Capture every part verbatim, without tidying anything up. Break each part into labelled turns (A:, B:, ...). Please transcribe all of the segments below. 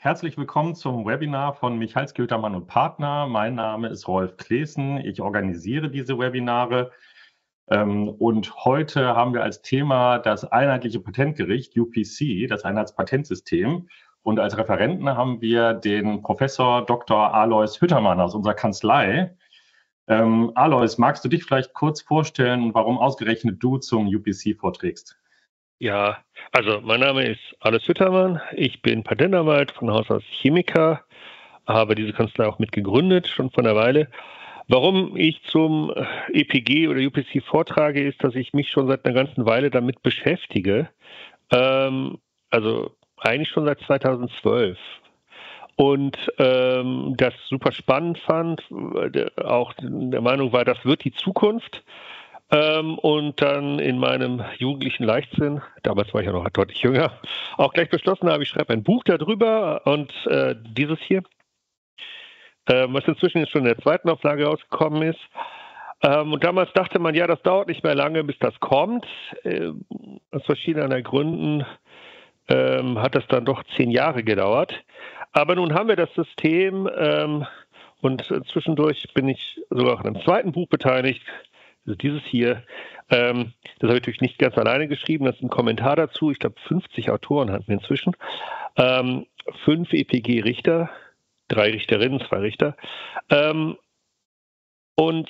A: Herzlich willkommen zum Webinar von Michalski, Hütermann und Partner. Mein Name ist Rolf Klesen. Ich organisiere diese Webinare. Und heute haben wir als Thema das Einheitliche Patentgericht, U P C, das Einheitspatentsystem. Und als Referenten haben wir den Professor Doktor Alois Hütermann aus unserer Kanzlei. Ähm, Alois, magst du dich vielleicht kurz vorstellen, warum ausgerechnet du zum U P C vorträgst?
B: Ja, also mein Name ist Alois Hütermann. Ich bin Patentanwalt von Haus aus Chemiker, habe diese Kanzlei auch mitgegründet, schon vor einer Weile. Warum ich zum E P G oder U P C vortrage, ist, dass ich mich schon seit einer ganzen Weile damit beschäftige. Ähm, also eigentlich schon seit zweitausendzwölf. Und ähm, das super spannend fand, auch der Meinung war, das wird die Zukunft. Ähm, und dann in meinem jugendlichen Leichtsinn, damals war ich ja noch deutlich jünger, auch gleich beschlossen habe, ich schreibe ein Buch darüber und äh, dieses hier, äh, was inzwischen jetzt schon in der zweiten Auflage rausgekommen ist. Ähm, und damals dachte man, ja, das dauert nicht mehr lange, bis das kommt. Äh, aus verschiedenen Gründen ähm, hat das dann doch zehn Jahre gedauert. Aber nun haben wir das System ähm, und äh, zwischendurch bin ich sogar an einem zweiten Buch beteiligt. Also dieses hier, ähm, das habe ich natürlich nicht ganz alleine geschrieben, das ist ein Kommentar dazu. Ich glaube, fünfzig Autoren hatten wir inzwischen. Ähm, fünf E P G-Richter, drei Richterinnen, zwei Richter. Ähm, und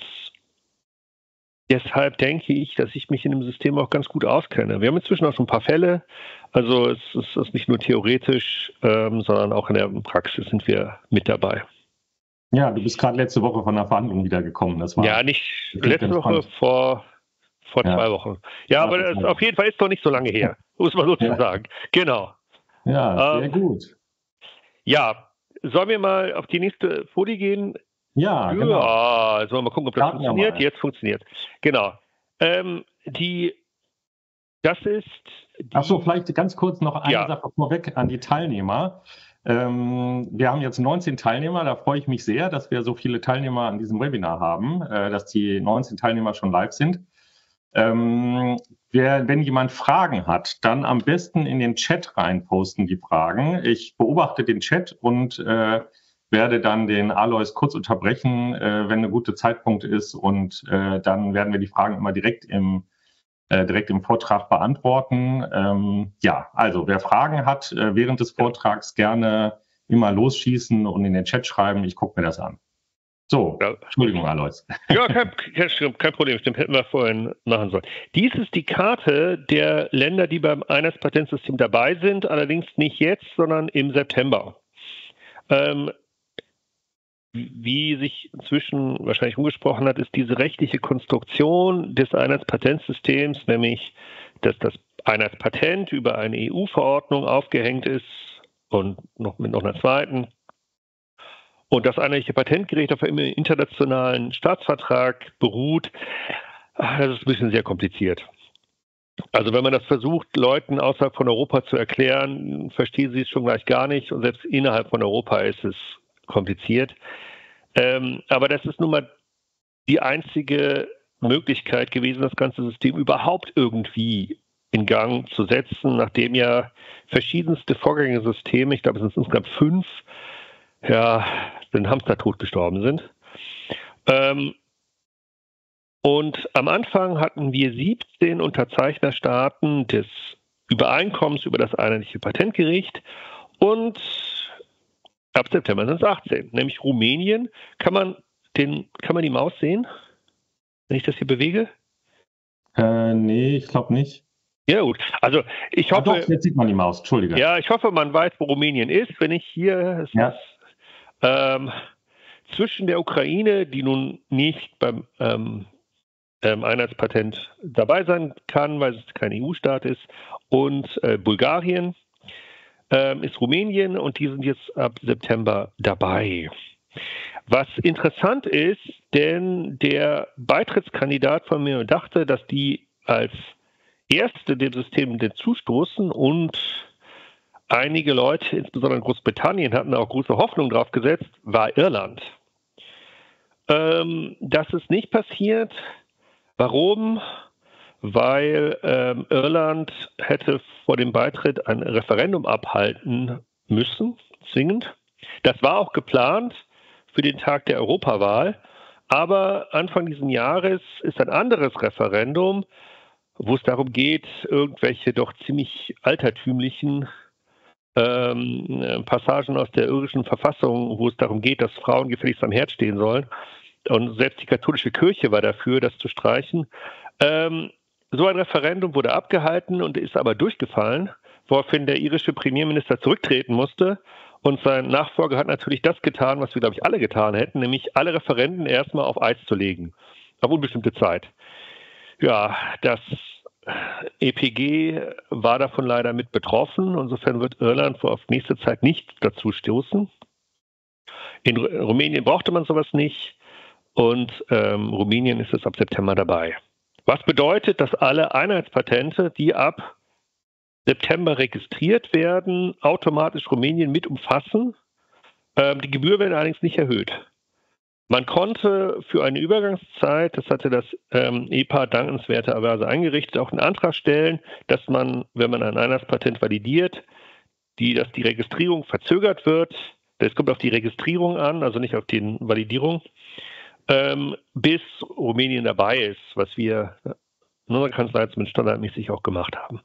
B: deshalb denke ich, dass ich mich in dem System auch ganz gut auskenne. Wir haben inzwischen auch schon ein paar Fälle. Also es ist, es ist nicht nur theoretisch, ähm, sondern auch in der Praxis sind wir mit dabei.
A: Ja, du bist gerade letzte Woche von der Verhandlung wiedergekommen. Das war
B: ja, nicht letzte Woche, vor, vor ja. zwei Wochen. Ja, aber das auf jeden Fall ist doch nicht so lange her, muss man so ja. sagen. Genau.
A: Ja, sehr ähm, gut.
B: Ja, sollen wir mal auf die nächste Folie gehen?
A: Ja, genau.
B: Ja, sollen wir mal gucken, ob das
A: Starten
B: funktioniert. Jetzt funktioniert. Genau. Ähm, die, das ist...
A: Ach so, vielleicht ganz kurz noch eine
B: ja.
A: Sache vorweg an die Teilnehmer. Ähm, wir haben jetzt neunzehn Teilnehmer, da freue ich mich sehr, dass wir so viele Teilnehmer an diesem Webinar haben, äh, dass die neunzehn Teilnehmer schon live sind. Ähm, wer, wenn jemand Fragen hat, dann am besten in den Chat rein posten die Fragen. Ich beobachte den Chat und äh, werde dann den Alois kurz unterbrechen, äh, wenn ein guter Zeitpunkt ist, und äh, dann werden wir die Fragen immer direkt im Äh, direkt im Vortrag beantworten. Ähm, ja, also wer Fragen hat äh, während des Vortrags, gerne immer losschießen und in den Chat schreiben. Ich gucke mir das an. So, ja. Entschuldigung, Alois.
B: Ja, kein, kein, kein Problem. Stimmt, hätten wir vorhin machen sollen. Dies ist die Karte der Länder, die beim Einheitspatentsystem dabei sind, allerdings nicht jetzt, sondern im September. Ähm, Wie sich inzwischen wahrscheinlich umgesprochen hat, ist diese rechtliche Konstruktion des Einheitspatentsystems, nämlich dass das Einheitspatent über eine E U-Verordnung aufgehängt ist und noch mit noch einer zweiten. Und das Einheitliche Patentgericht auf einem internationalen Staatsvertrag beruht. Das ist ein bisschen sehr kompliziert. Also wenn man das versucht, Leuten außerhalb von Europa zu erklären, verstehen sie es schon gleich gar nicht. Und selbst innerhalb von Europa ist es kompliziert. Ähm, aber das ist nun mal die einzige Möglichkeit gewesen, das ganze System überhaupt irgendwie in Gang zu setzen, nachdem ja verschiedenste Vorgängersysteme, ich glaube es sind insgesamt fünf, ja, den Hamstertod gestorben sind. Ähm, und am Anfang hatten wir siebzehn Unterzeichnerstaaten des Übereinkommens über das Einheitliche Patentgericht und ab September sind es achtzehn, nämlich Rumänien. Kann man, den, kann man die Maus sehen, wenn ich das hier bewege?
A: Äh, nee, ich glaube nicht.
B: Ja gut, also ich hoffe...
A: Ah, doch, jetzt sieht man die Maus, Entschuldige.
B: Ja, ich hoffe, man weiß, wo Rumänien ist. Wenn ich hier...
A: Ja.
B: Ist, ähm, zwischen der Ukraine, die nun nicht beim ähm, ähm, Einheitspatent dabei sein kann, weil es kein E U-Staat ist, und äh, Bulgarien, Ähm, ist Rumänien, und die sind jetzt ab September dabei. Was interessant ist, denn der Beitrittskandidat von mir dachte, dass die als Erste dem System zustoßen, und einige Leute, insbesondere in Großbritannien, hatten auch große Hoffnung drauf gesetzt, war Irland. Ähm, das ist nicht passiert. Warum? Weil ähm, Irland hätte vor dem Beitritt ein Referendum abhalten müssen, zwingend. Das war auch geplant für den Tag der Europawahl. Aber Anfang dieses Jahres ist ein anderes Referendum, wo es darum geht, irgendwelche doch ziemlich altertümlichen ähm, Passagen aus der irischen Verfassung, wo es darum geht, dass Frauen gefälligst am Herd stehen sollen. Und selbst die katholische Kirche war dafür, das zu streichen. Ähm, so ein Referendum wurde abgehalten und ist aber durchgefallen, woraufhin der irische Premierminister zurücktreten musste. Und sein Nachfolger hat natürlich das getan, was wir, glaube ich, alle getan hätten, nämlich alle Referenden erstmal auf Eis zu legen, auf unbestimmte Zeit. Ja, das E P G war davon leider mit betroffen. Insofern wird Irland wohl auf nächste Zeit nicht dazu stoßen. In Rumänien brauchte man sowas nicht und ähm, Rumänien ist es ab September dabei. Was bedeutet, dass alle Einheitspatente, die ab September registriert werden, automatisch Rumänien mit umfassen. Ähm, die Gebühr wird allerdings nicht erhöht. Man konnte für eine Übergangszeit, das hatte das ähm, E P A dankenswerterweise eingerichtet, auch einen Antrag stellen, dass man, wenn man ein Einheitspatent validiert, die, dass die Registrierung verzögert wird. Das kommt auf die Registrierung an, also nicht auf die Validierung, ähm, bis Rumänien dabei ist, was wir in unserer Kanzlei zumindest standardmäßig auch gemacht haben.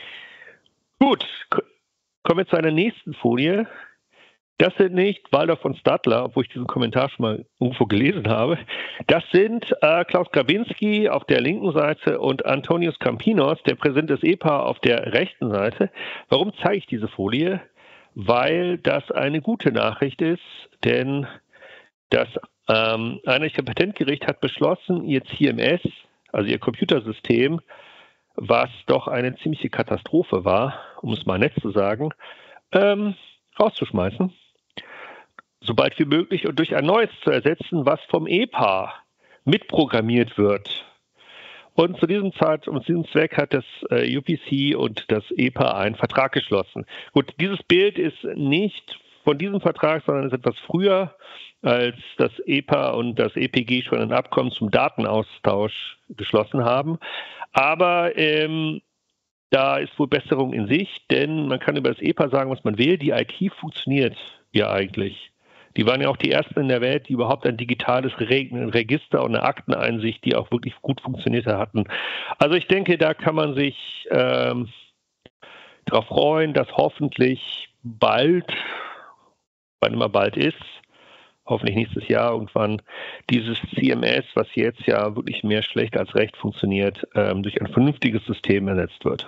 B: Gut, kommen wir zu einer nächsten Folie. Das sind nicht Waldorf und Stadler, obwohl ich diesen Kommentar schon mal irgendwo gelesen habe. Das sind äh, Klaus Grabinski auf der linken Seite und Antonius Campinos, der Präsident des E P A, auf der rechten Seite. Warum zeige ich diese Folie? Weil das eine gute Nachricht ist, denn das ähm, Einheitliche Patentgericht hat beschlossen, ihr C M S, also ihr Computersystem, was doch eine ziemliche Katastrophe war, um es mal nett zu sagen, ähm, rauszuschmeißen, sobald wie möglich und durch ein neues zu ersetzen, was vom E P A mitprogrammiert wird. Und zu diesem Zeit, um zu diesem Zweck hat das äh, U P C und das E P A einen Vertrag geschlossen. Gut, dieses Bild ist nicht von diesem Vertrag, sondern ist etwas früher, als das E P A und das E P G schon ein Abkommen zum Datenaustausch geschlossen haben. Aber ähm, da ist wohl Besserung in sich, denn man kann über das E P A sagen, was man will. Die I T funktioniert ja eigentlich. Die waren ja auch die ersten in der Welt, die überhaupt ein digitales Register und eine Akteneinsicht, die auch wirklich gut funktionierte, hatten. Also ich denke, da kann man sich ähm, darauf freuen, dass hoffentlich bald, wann immer bald ist, hoffentlich nächstes Jahr irgendwann, dieses C M S, was jetzt ja wirklich mehr schlecht als recht funktioniert, ähm, durch ein vernünftiges System ersetzt wird.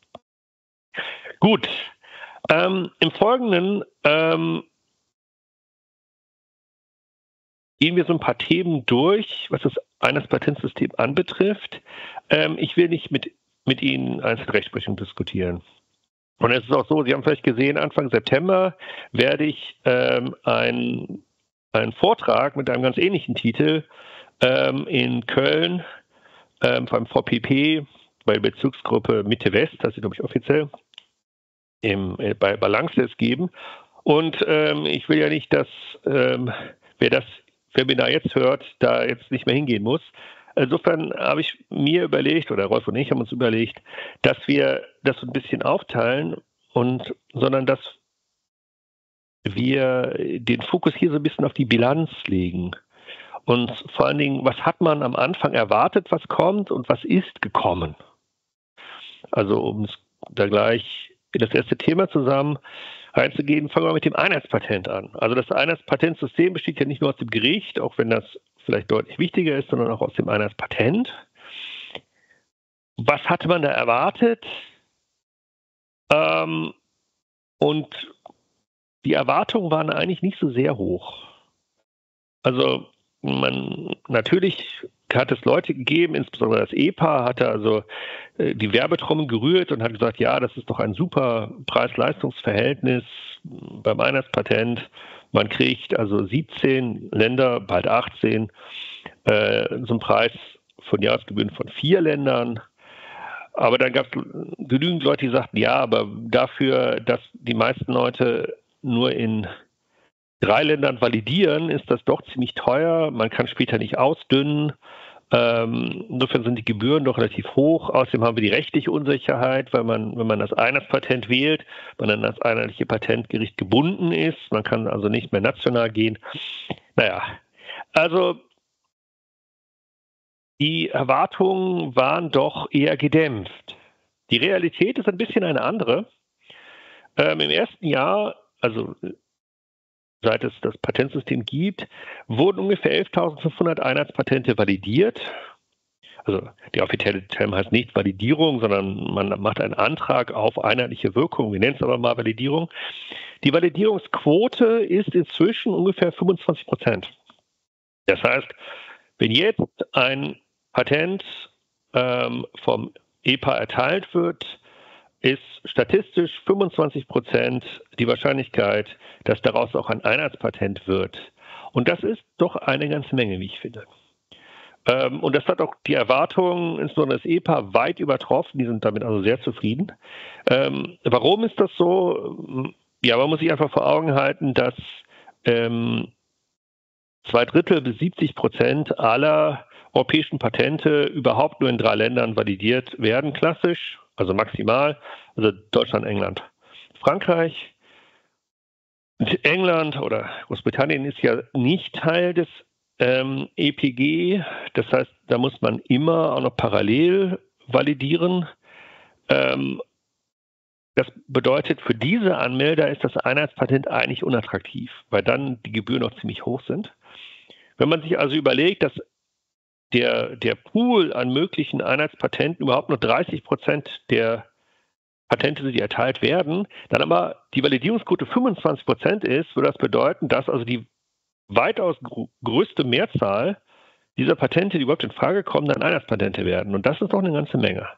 B: Gut, ähm, im Folgenden ähm, gehen wir so ein paar Themen durch, was das Einheitspatentsystem anbetrifft. Ähm, ich will nicht mit, mit Ihnen Einzelrechtsprechung diskutieren. Und es ist auch so, Sie haben vielleicht gesehen, Anfang September werde ich ähm, ein einen Vortrag mit einem ganz ähnlichen Titel ähm, in Köln ähm, beim V P P, bei der Bezugsgruppe Mitte West, das ist, glaube ich, offiziell, im, äh, bei Balance geben. Und ähm, ich will ja nicht, dass ähm, wer das Webinar jetzt hört, da jetzt nicht mehr hingehen muss. Insofern habe ich mir überlegt, oder Rolf und ich haben uns überlegt, dass wir das so ein bisschen aufteilen, und sondern dass wir den Fokus hier so ein bisschen auf die Bilanz legen. Und vor allen Dingen, was hat man am Anfang erwartet, was kommt und was ist gekommen? Also um da gleich in das erste Thema zusammen reinzugehen, fangen wir mit dem Einheitspatent an. Also das Einheitspatentsystem besteht ja nicht nur aus dem Gericht, auch wenn das vielleicht deutlich wichtiger ist, sondern auch aus dem Einheitspatent. Was hatte man da erwartet? Ähm, und die Erwartungen waren eigentlich nicht so sehr hoch. Also man natürlich hat es Leute gegeben, insbesondere das E P A hatte also äh, die Werbetrommel gerührt und hat gesagt, ja, das ist doch ein super Preis-Leistungs-Verhältnis beim Einheitspatent. Man kriegt also siebzehn Länder, bald achtzehn, äh, so einen Preis von Jahresgebühren von vier Ländern. Aber dann gab es genügend Leute, die sagten, ja, aber dafür, dass die meisten Leute nur in drei Ländern validieren, ist das doch ziemlich teuer. Man kann später nicht ausdünnen. Ähm, insofern sind die Gebühren doch relativ hoch. Außerdem haben wir die rechtliche Unsicherheit, weil man, wenn man das Einheitspatent wählt, man an das einheitliche Patentgericht gebunden ist. Man kann also nicht mehr national gehen. Naja, also die Erwartungen waren doch eher gedämpft. Die Realität ist ein bisschen eine andere. Ähm, Im ersten Jahr, also seit es das Patentsystem gibt, wurden ungefähr elftausendfünfhundert Einheitspatente validiert. Also der offizielle Term heißt nicht Validierung, sondern man macht einen Antrag auf einheitliche Wirkung. Wir nennen es aber mal Validierung. Die Validierungsquote ist inzwischen ungefähr fünfundzwanzig Prozent. Das heißt, wenn jetzt ein Patent ähm, vom E P A erteilt wird, ist statistisch fünfundzwanzig Prozent die Wahrscheinlichkeit, dass daraus auch ein Einheitspatent wird. Und das ist doch eine ganze Menge, wie ich finde. Ähm, und das hat auch die Erwartungen, insbesondere des E P A, weit übertroffen. Die sind damit also sehr zufrieden. Ähm, warum ist das so? Ja, man muss sich einfach vor Augen halten, dass ähm, zwei Drittel bis siebzig Prozent aller europäischen Patente überhaupt nur in drei Ländern validiert werden, klassisch, also maximal, also Deutschland, England, Frankreich. England oder Großbritannien ist ja nicht Teil des ähm, E P G, das heißt, da muss man immer auch noch parallel validieren. Ähm, das bedeutet, für diese Anmelder ist das Einheitspatent eigentlich unattraktiv, weil dann die Gebühren noch ziemlich hoch sind. Wenn man sich also überlegt, dass der, der Pool an möglichen Einheitspatenten überhaupt nur dreißig Prozent der Patente, die erteilt werden, dann aber die Validierungsquote fünfundzwanzig Prozent ist, würde das bedeuten, dass also die weitaus gr- größte Mehrzahl dieser Patente, die überhaupt in Frage kommen, dann Einheitspatente werden. Und das ist doch eine ganze Menge.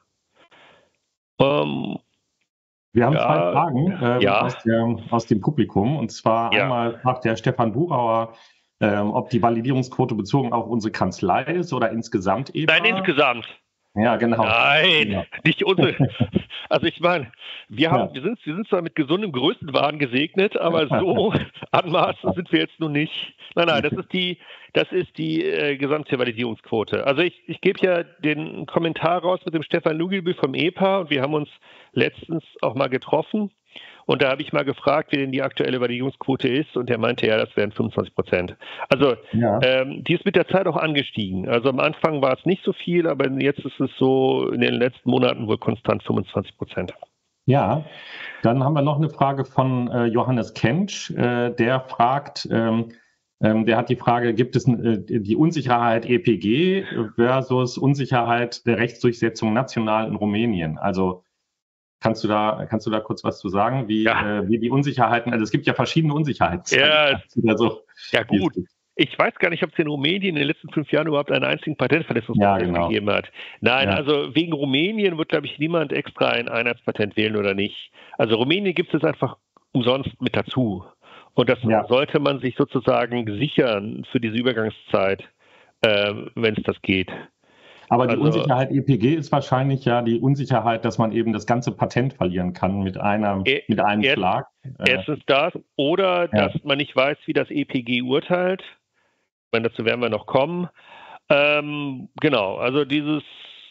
B: Ähm,
A: Wir haben
B: ja,
A: zwei Fragen ähm,
B: ja.
A: aus, der, aus dem Publikum. Und zwar
B: Ja.
A: einmal fragt der Stefan Buchauer, ähm, ob die Validierungsquote bezogen auf unsere Kanzlei ist oder insgesamt E P A.
B: Nein, insgesamt.
A: Ja, genau.
B: Nein,
A: Ja.
B: nicht unsere. Also ich meine, wir haben,
A: Ja.
B: wir sind, wir sind zwar mit gesundem Größenwahn gesegnet, aber so anmaßend sind wir jetzt nun nicht. Nein, nein, das ist die, das ist die äh, gesamte Validierungsquote. Also ich, ich gebe ja den Kommentar raus mit dem Stefan Luginbühl vom E P A und wir haben uns letztens auch mal getroffen. Und da habe ich mal gefragt, wie denn die aktuelle Validierungsquote ist. Und er meinte, ja, das wären fünfundzwanzig Prozent. Also
A: Ja.
B: ähm, die ist mit der Zeit auch angestiegen. Also am Anfang war es nicht so viel, aber jetzt ist es so in den letzten Monaten wohl konstant fünfundzwanzig Prozent.
A: Ja, dann haben wir noch eine Frage von äh, Johannes Kentsch. Äh, der fragt, ähm, ähm, der hat die Frage, gibt es äh, die Unsicherheit E P G versus Unsicherheit der Rechtsdurchsetzung national in Rumänien? Also Kannst du da, kannst du da kurz was zu sagen, wie,
B: Ja.
A: äh, wie die Unsicherheiten, also es gibt ja verschiedene Unsicherheiten.
B: Ja,
A: also,
B: ja gut. Ich weiß gar nicht, ob es in Rumänien in den letzten fünf Jahren überhaupt einen einzigen Patentverletzungsprozess
A: ja, genau.
B: gegeben hat. Nein,
A: Ja.
B: also wegen Rumänien wird, glaube ich, niemand extra ein Einheitspatent wählen oder nicht. Also Rumänien gibt es einfach umsonst mit dazu. Und das
A: Ja.
B: sollte man sich sozusagen sichern für diese Übergangszeit, äh, wenn es das geht.
A: Aber die
B: Also-
A: Unsicherheit E P G ist wahrscheinlich ja die Unsicherheit, dass man eben das ganze Patent verlieren kann mit einer,
B: E-
A: mit einem
B: erst-
A: Schlag. Äh,
B: Erstens das, oder
A: Ja.
B: dass man nicht weiß, wie das E P G urteilt. Ich meine, dazu werden wir noch kommen. Ähm, genau, also dieses,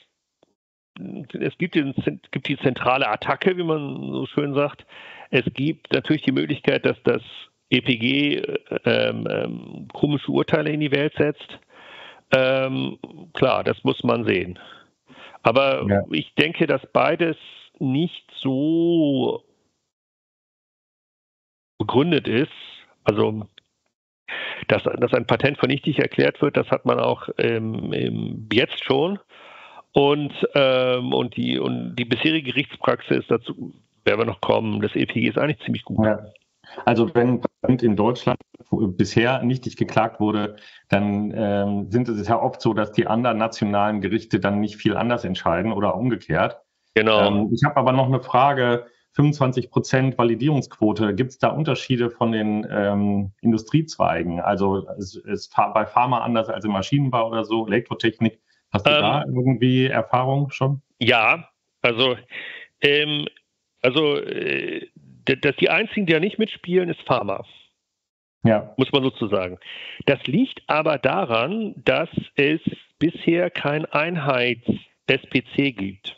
B: es gibt, den, gibt die zentrale Attacke, wie man so schön sagt. Es gibt natürlich die Möglichkeit, dass das E P G ähm, ähm, komische Urteile in die Welt setzt. Ähm, klar, das muss man sehen. Aber
A: Ja.
B: ich denke, dass beides nicht so begründet ist. Also, dass, dass ein Patent für nichtig erklärt wird, das hat man auch ähm, ähm, jetzt schon. Und, ähm, und, die, und die bisherige Gerichtspraxis, dazu werden wir noch kommen, das E P G ist eigentlich ziemlich gut.
A: Ja. Also wenn ein Patent in Deutschland bisher nichtig geklagt wurde, dann ähm, sind es ja oft so, dass die anderen nationalen Gerichte dann nicht viel anders entscheiden oder umgekehrt.
B: Genau.
A: Ähm, ich habe aber noch eine Frage. fünfundzwanzig Prozent Validierungsquote. Gibt es da Unterschiede von den ähm, Industriezweigen? Also ist, ist bei Pharma anders als im Maschinenbau oder so, Elektrotechnik? Hast du
B: Ähm,
A: da irgendwie Erfahrung schon?
B: Ja, also, ähm, also äh, dass die einzigen, die ja nicht mitspielen, ist Pharma.
A: Ja.
B: Muss man sozusagen. Das liegt aber daran, dass es bisher kein Einheits-S P C gibt.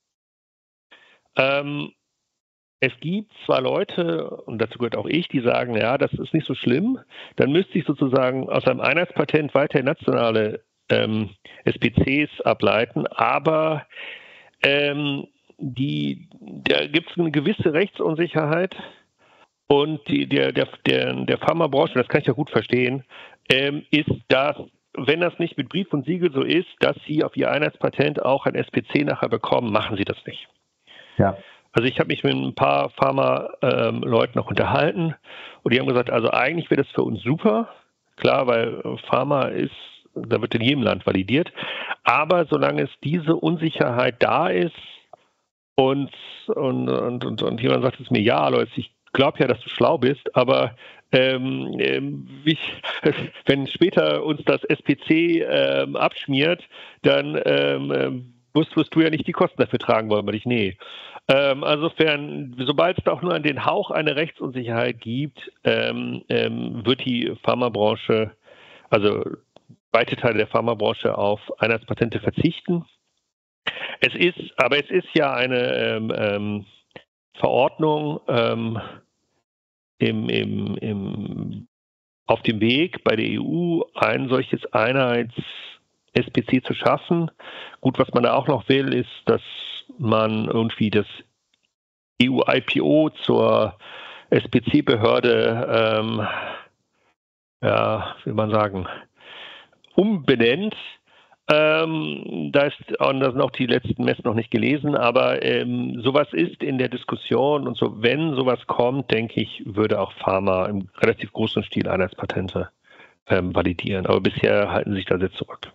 B: Ähm, es gibt zwar Leute, und dazu gehört auch ich, die sagen, ja, das ist nicht so schlimm, dann müsste ich sozusagen aus einem Einheitspatent weiter nationale ähm, S P Cs ableiten, aber ähm, die, da gibt es eine gewisse Rechtsunsicherheit. Und die, der, der, der, der Pharmabranche, das kann ich ja gut verstehen, ähm, ist, dass, wenn das nicht mit Brief und Siegel so ist, dass sie auf ihr Einheitspatent auch ein S P C nachher bekommen, machen sie das nicht.
A: Ja.
B: Also ich habe mich mit ein paar Pharma-Leuten noch unterhalten und die haben gesagt, also eigentlich wäre das für uns super, klar, weil Pharma ist, da wird in jedem Land validiert, aber solange es diese Unsicherheit da ist und, und, und, und, und jemand sagt es mir, ja, Leute, ich glaube ja, dass du schlau bist, aber ähm, ähm, ich, wenn später uns das S P C ähm, abschmiert, dann ähm, wirst, wirst du ja nicht die Kosten dafür tragen wollen, weil ich, nee. Ähm, insofern, sobald es auch nur an den Hauch eine Rechtsunsicherheit gibt, ähm, ähm, wird die Pharmabranche, also weite Teile der Pharmabranche auf Einheitspatente verzichten. Es ist, aber es ist ja eine ähm, ähm, Verordnung ähm, im, im, im, auf dem Weg bei der E U, ein solches Einheits-S P C zu schaffen. Gut, was man da auch noch will, ist, dass man irgendwie das E U I P O zur S P C-Behörde, ähm, ja, wie man sagen, umbenennt. Ähm, da, ist, und da sind auch die letzten Messen noch nicht gelesen, aber ähm, sowas ist in der Diskussion und so, wenn sowas kommt, denke ich, würde auch Pharma im relativ großen Stil Einheitspatente ähm, validieren. Aber bisher halten sich da sehr zurück.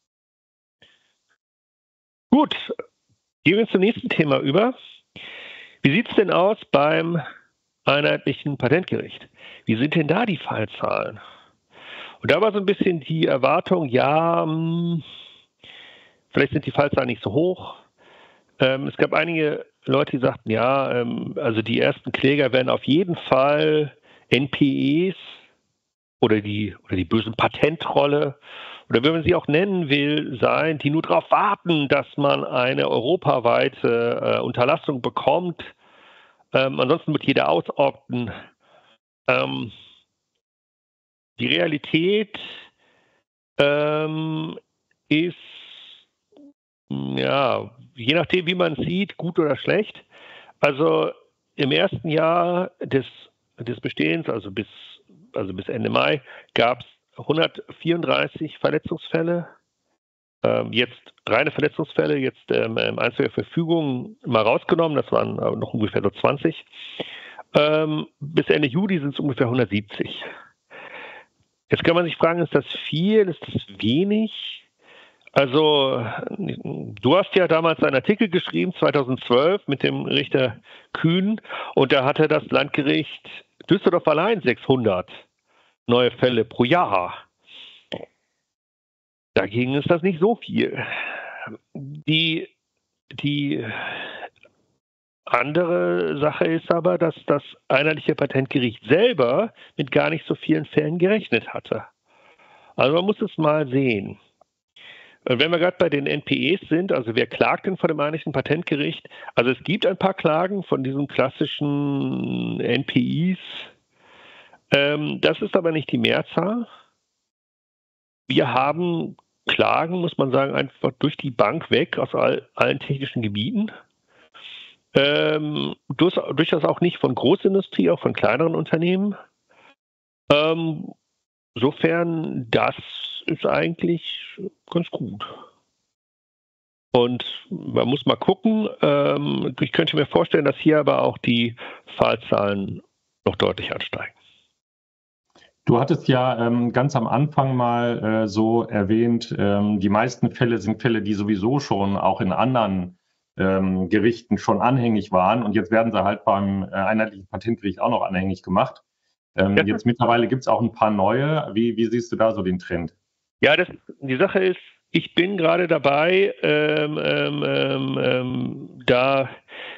B: Gut, gehen wir zum nächsten Thema über. Wie sieht es denn aus beim Einheitlichen Patentgericht? Wie sind denn da die Fallzahlen? Und da war so ein bisschen die Erwartung, ja, mh, vielleicht sind die Fallzahlen nicht so hoch. Ähm, es gab einige Leute, die sagten, ja, ähm, also die ersten Kläger werden auf jeden Fall N P Es oder die, oder die bösen Patentrolle oder wie man sie auch nennen will, sein, die nur darauf warten, dass man eine europaweite äh, Unterlassung bekommt. Ähm, ansonsten wird jeder ausopten. Ähm, die Realität ähm, ist, ja, je nachdem, wie man es sieht, gut oder schlecht. Also im ersten Jahr des, des Bestehens, also bis, also bis Ende Mai, gab es hundertvierunddreißig Verletzungsfälle. Ähm, jetzt reine Verletzungsfälle, jetzt ähm, einzelne Verfügungen mal rausgenommen, das waren äh, noch ungefähr so zwanzig. Ähm, bis Ende Juli sind es ungefähr hundertsiebzig. Jetzt kann man sich fragen, ist das viel, ist das wenig? Also, du hast ja damals einen Artikel geschrieben, zweitausendzwölf, mit dem Richter Kühn, und da hatte das Landgericht Düsseldorf allein sechshundert neue Fälle pro Jahr. Dagegen ist das nicht so viel. Die, die andere Sache ist aber, dass das Einheitliche Patentgericht selber mit gar nicht so vielen Fällen gerechnet hatte. Also man muss es mal sehen. Wenn wir gerade bei den N P Es sind, also wer klagt denn vor dem Einheitlichen Patentgericht? Also es gibt ein paar Klagen von diesen klassischen N P Is. Ähm, das ist aber nicht die Mehrzahl. Wir haben Klagen, muss man sagen, einfach durch die Bank weg aus all, allen technischen Gebieten. Ähm, durch, durchaus auch nicht von Großindustrie, auch von kleineren Unternehmen. Ähm, insofern, das ist eigentlich ganz gut. Und man muss mal gucken. Ähm, ich könnte mir vorstellen, dass hier aber auch die Fallzahlen noch deutlich ansteigen.
A: Du hattest ja ähm, ganz am Anfang mal äh, so erwähnt, ähm, die meisten Fälle sind Fälle, die sowieso schon auch in anderen ähm, Gerichten schon anhängig waren. Und jetzt werden sie halt beim äh, Einheitlichen Patentgericht auch noch anhängig gemacht. Ähm,
B: Ja.
A: Jetzt mittlerweile gibt es auch ein paar neue. Wie, wie siehst du da so den Trend?
B: Ja, das, die Sache ist, ich bin gerade dabei, ähm, ähm, ähm, da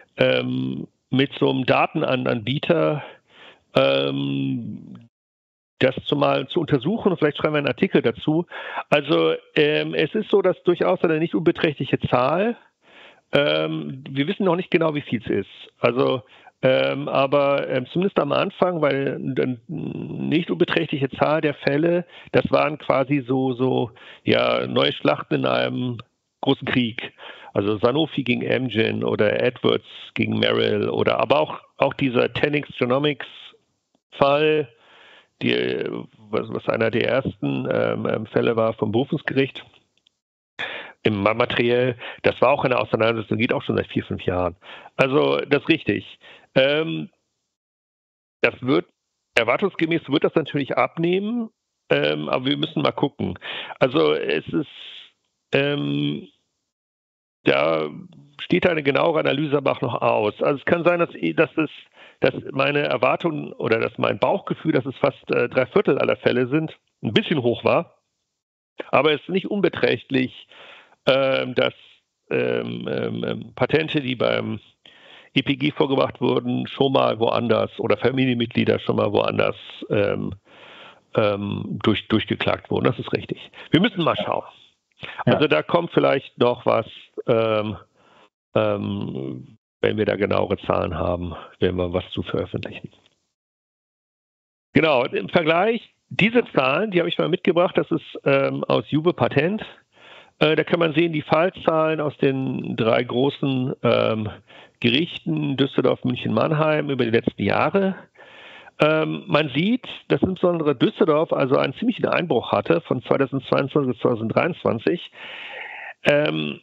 B: ähm, mit so einem Datenanbieter ähm, das zumal zu untersuchen und vielleicht schreiben wir einen Artikel dazu. Also ähm, es ist so, dass durchaus eine nicht unbeträchtliche Zahl, ähm, wir wissen noch nicht genau, wie viel es ist. Also ähm, aber ähm, zumindest am Anfang, weil eine nicht unbeträchtliche Zahl der Fälle, das waren quasi so, so ja, neue Schlachten in einem großen Krieg. Also Sanofi gegen Amgen oder Edwards gegen Merrill oder aber auch, auch dieser Tenex Genomics Fall, die, was, was einer der ersten ähm, Fälle war vom Berufungsgericht im materiell, das war auch eine Auseinandersetzung, geht auch schon seit vier, fünf Jahren. Also das ist richtig. Ähm, das wird, erwartungsgemäß wird das natürlich abnehmen, ähm, aber wir müssen mal gucken. Also es ist, ähm, da steht eine genauere Analyse aber auch noch aus. Also es kann sein, dass, dass, es, dass meine Erwartungen oder dass mein Bauchgefühl, dass es fast äh, drei Viertel aller Fälle sind, ein bisschen hoch war. Aber es ist nicht unbeträchtlich, ähm, dass ähm, ähm, Patente, die beim E P G vorgebracht wurden, schon mal woanders oder Familienmitglieder schon mal woanders ähm, ähm, durch, durchgeklagt wurden. Das ist richtig. Wir müssen mal schauen. Ja. Also da kommt vielleicht noch was, ähm, ähm, wenn wir da genauere Zahlen haben, werden wir was zu veröffentlichen. Genau, im Vergleich, diese Zahlen, die habe ich mal mitgebracht, das ist ähm, aus Juve Patent. Äh, da kann man sehen, die Fallzahlen aus den drei großen ähm, Gerichten, Düsseldorf, München, Mannheim, über die letzten Jahre. Ähm, man sieht, dass insbesondere Düsseldorf also einen ziemlichen Einbruch hatte von zweitausendzweiundzwanzig bis zweitausenddreiundzwanzig. Ähm,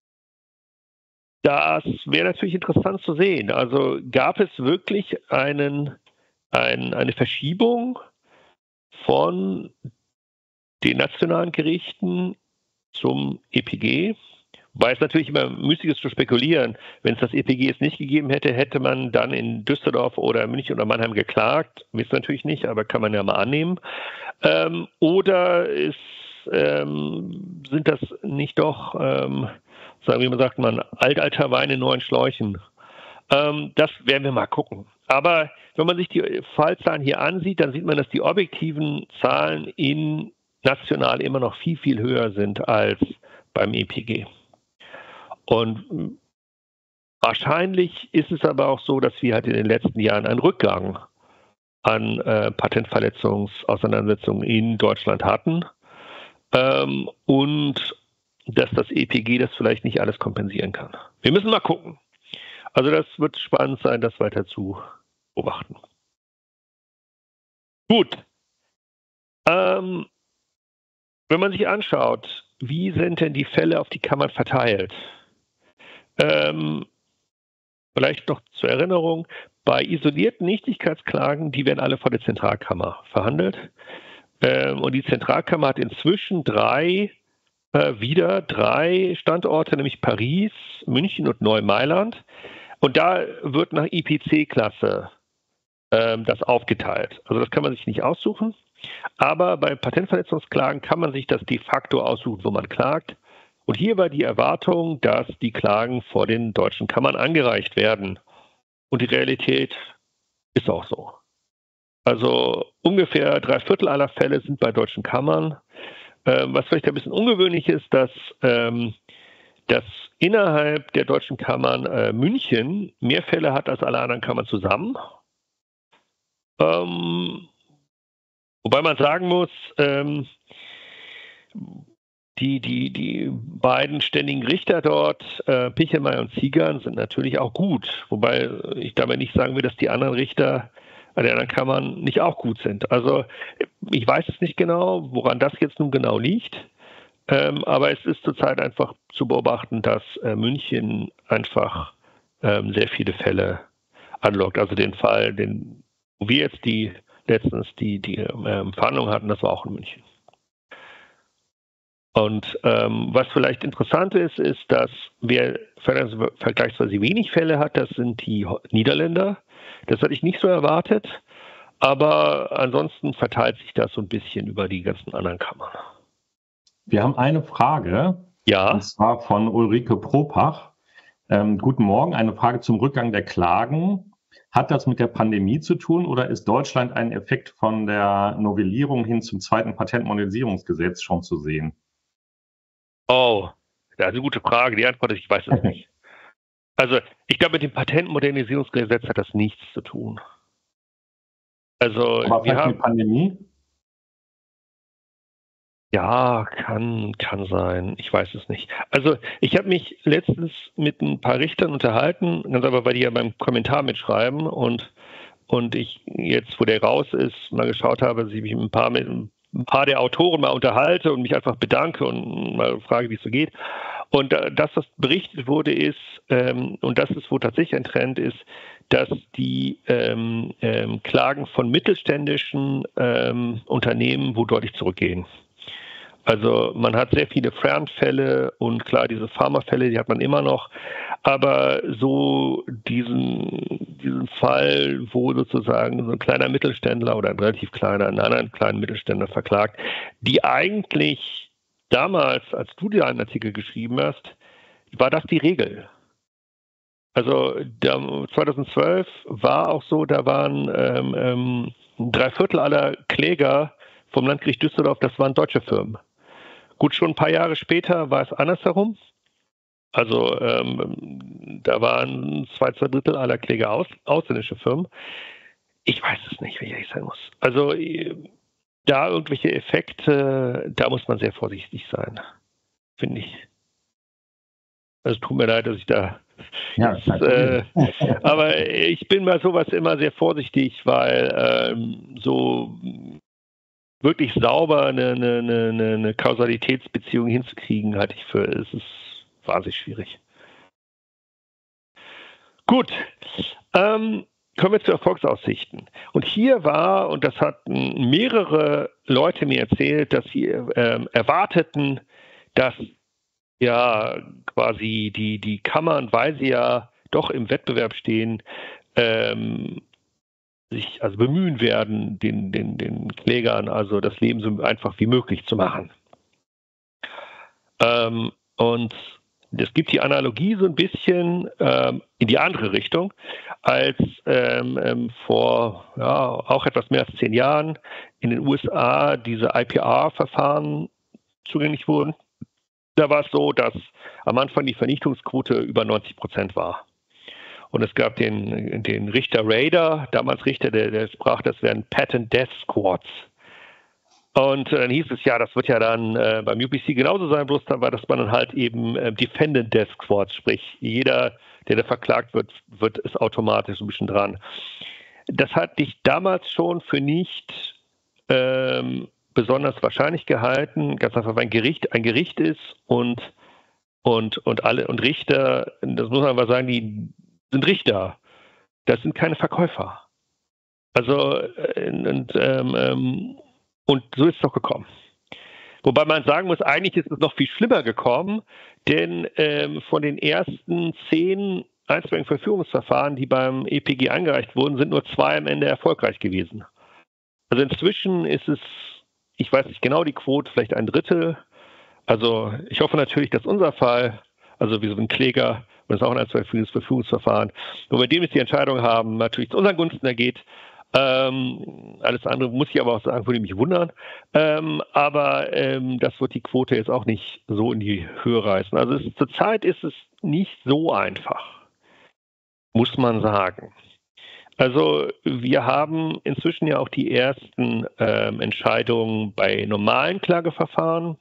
B: das wäre natürlich interessant zu sehen. Also gab es wirklich einen, ein, eine Verschiebung von den nationalen Gerichten zum E P G? Weil es natürlich immer müßig ist zu spekulieren. Wenn es das E P G jetzt nicht gegeben hätte, hätte man dann in Düsseldorf oder München oder Mannheim geklagt. Wissen natürlich nicht, aber kann man ja mal annehmen. Ähm, oder ist, ähm, sind das nicht doch, ähm, sagen wir mal, sagt man, altalter Wein in neuen Schläuchen? Ähm, das werden wir mal gucken. Aber wenn man sich die Fallzahlen hier ansieht, dann sieht man, dass die objektiven Zahlen in national immer noch viel, viel höher sind als beim E P G. Und wahrscheinlich ist es aber auch so, dass wir halt in den letzten Jahren einen Rückgang an äh, Patentverletzungsauseinandersetzungen in Deutschland hatten ähm, und dass das E P G das vielleicht nicht alles kompensieren kann. Wir müssen mal gucken. Also das wird spannend sein, das weiter zu beobachten. Gut. Ähm, wenn man sich anschaut, wie sind denn die Fälle auf die Kammern verteilt? Ähm, vielleicht noch zur Erinnerung, bei isolierten Nichtigkeitsklagen, die werden alle vor der Zentralkammer verhandelt. Ähm, und die Zentralkammer hat inzwischen drei, äh, wieder drei Standorte, nämlich Paris, München und Neumailand. Und da wird nach I P C-Klasse ähm, das aufgeteilt. Also das kann man sich nicht aussuchen. Aber bei Patentverletzungsklagen kann man sich das de facto aussuchen, wo man klagt. Und hier war die Erwartung, dass die Klagen vor den deutschen Kammern angereicht werden. Und die Realität ist auch so. Also ungefähr drei Viertel aller Fälle sind bei deutschen Kammern. Ähm, was vielleicht ein bisschen ungewöhnlich ist, dass, ähm, dass innerhalb der deutschen Kammern äh, München mehr Fälle hat als alle anderen Kammern zusammen. Ähm, wobei man sagen muss, ähm, Die, die, die beiden ständigen Richter dort, äh, Pichelmeier und Ziegern, sind natürlich auch gut. Wobei ich dabei nicht sagen will, dass die anderen Richter an den anderen Kammern nicht auch gut sind. Also ich weiß es nicht genau, woran das jetzt nun genau liegt. Ähm, aber es ist zurzeit einfach zu beobachten, dass äh, München einfach ähm, sehr viele Fälle anlockt. Also den Fall, den, wo wir jetzt die letztens die, die ähm, Verhandlungen hatten, das war auch in München. Und ähm, was vielleicht interessant ist, ist, dass wer vergleichsweise wenig Fälle hat, das sind die Niederländer. Das hatte ich nicht so erwartet, aber ansonsten verteilt sich das so ein bisschen über die ganzen anderen Kammern.
A: Wir haben eine Frage,
B: ja.
A: Und zwar von Ulrike Propach. Ähm, guten Morgen, eine Frage zum Rückgang der Klagen. Hat das mit der Pandemie zu tun oder ist Deutschland ein Effekt von der Novellierung hin zum zweiten Patentmodernisierungsgesetz schon zu sehen?
B: Oh, das ist eine gute Frage. Die Antwort ist, ich weiß es nicht. Also ich glaube, mit dem Patentmodernisierungsgesetz hat das nichts zu tun. Also
A: Aber
B: wir
A: vielleicht
B: haben
A: mit Pandemie?
B: Ja, kann, kann sein. Ich weiß es nicht. Also ich habe mich letztens mit ein paar Richtern unterhalten, ganz einfach, weil die ja beim Kommentar mitschreiben und, und ich jetzt, wo der raus ist, mal geschaut habe, dass ich mich mit ein paar, mit ein paar der Autoren mal unterhalte und mich einfach bedanke und mal frage, wie es so geht. Und äh, das, was berichtet wurde, ist, ähm, und das ist, wo tatsächlich ein Trend ist, dass die ähm, ähm, Klagen von mittelständischen ähm, Unternehmen wo deutlich zurückgehen. Also man hat sehr viele Fernfälle und klar, diese Pharmafälle, die hat man immer noch. Aber so diesen, diesen Fall, wo sozusagen so ein kleiner Mittelständler oder ein relativ kleiner, einen anderen kleinen Mittelständler verklagt, die eigentlich damals, als du dir einen Artikel geschrieben hast, war das die Regel. Also da, zweitausendzwölf war auch so, da waren ähm, ähm, drei Viertel aller Kläger vom Landgericht Düsseldorf, das waren deutsche Firmen. Gut, schon ein paar Jahre später war es andersherum. Also ähm, da waren zwei, zwei Drittel aller Kläger aus, ausländische Firmen. Ich weiß es nicht, wenn ich ehrlich sein muss. Also da irgendwelche Effekte, da muss man sehr vorsichtig sein, finde ich. Also es tut mir leid, dass ich da
A: Ja,
B: jetzt, äh, aber ich bin bei sowas immer sehr vorsichtig, weil ähm, so wirklich sauber eine, eine, eine, eine Kausalitätsbeziehung hinzukriegen, halte ich für, es ist wahnsinnig schwierig. Gut, ähm, kommen wir zu Erfolgsaussichten. Und hier war, und das hatten mehrere Leute mir erzählt, dass sie ähm, erwarteten, dass ja quasi die, die Kammern, weil sie ja doch im Wettbewerb stehen, ähm, sich also bemühen werden, den, den, den Klägern also das Leben so einfach wie möglich zu machen. Ähm, und es gibt die Analogie so ein bisschen ähm, in die andere Richtung, als ähm, ähm, vor ja, auch etwas mehr als zehn Jahren in den U S A diese I P R-Verfahren zugänglich wurden. Da war es so, dass am Anfang die Vernichtungsquote über neunzig Prozent war. Und es gab den, den Richter Rader, damals Richter, der, der sprach, das wären Patent Death Squads. Und dann hieß es, ja, das wird ja dann äh, beim U P C genauso sein, bloß dann war, dass man dann halt eben äh, Defendant Death Squads, sprich jeder, der da verklagt wird, wird ist automatisch ein bisschen dran. Das hatte ich damals schon für nicht ähm, besonders wahrscheinlich gehalten, ganz einfach, weil ein Gericht ein Gericht ist und, und, und alle und Richter, das muss man aber sagen, die sind Richter. Das sind keine Verkäufer. Also und, ähm, und so ist es doch gekommen. Wobei man sagen muss, eigentlich ist es noch viel schlimmer gekommen, denn ähm, von den ersten zehn Einzelverfügungsverfahren, die beim E P G eingereicht wurden, sind nur zwei am Ende erfolgreich gewesen. Also inzwischen ist es, ich weiß nicht genau die Quote, vielleicht ein Drittel. Also ich hoffe natürlich, dass unser Fall, also wir sind Kläger, und das ist auch ein Einzelverfügungsverfahren, wo wir dem jetzt die Entscheidung haben, natürlich zu unseren Gunsten ergeht. Ähm, alles andere muss ich aber auch sagen, würde mich wundern. Ähm, aber ähm, das wird die Quote jetzt auch nicht so in die Höhe reißen. Also es, zurzeit ist es nicht so einfach, muss man sagen. Also wir haben inzwischen ja auch die ersten ähm, Entscheidungen bei normalen Klageverfahren.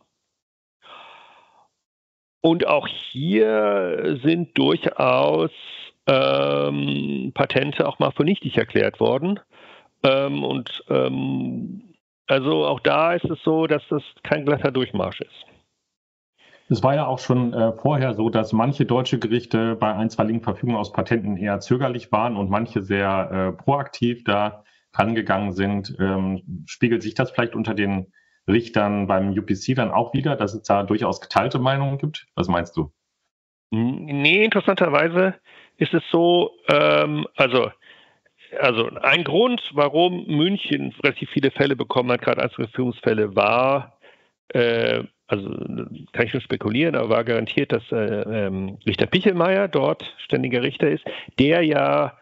B: Und auch hier sind durchaus ähm, Patente auch mal für nichtig erklärt worden. Ähm, und ähm, also auch da ist es so, dass das kein glatter Durchmarsch ist.
A: Es war ja auch schon äh, vorher so, dass manche deutsche Gerichte bei einstweiligen Verfügungen aus Patenten eher zögerlich waren und manche sehr äh, proaktiv da rangegangen sind. Ähm, spiegelt sich das vielleicht unter den Richtern beim U P C dann auch wieder, dass es da durchaus geteilte Meinungen gibt? Was meinst du?
B: Nee, interessanterweise ist es so, ähm, also Also ein Grund, warum München relativ viele Fälle bekommen hat, gerade Einzelverfügungsfälle, war, äh, also kann ich nur spekulieren, aber war garantiert, dass äh, ähm, Richter Pichelmeier dort ständiger Richter ist, der ja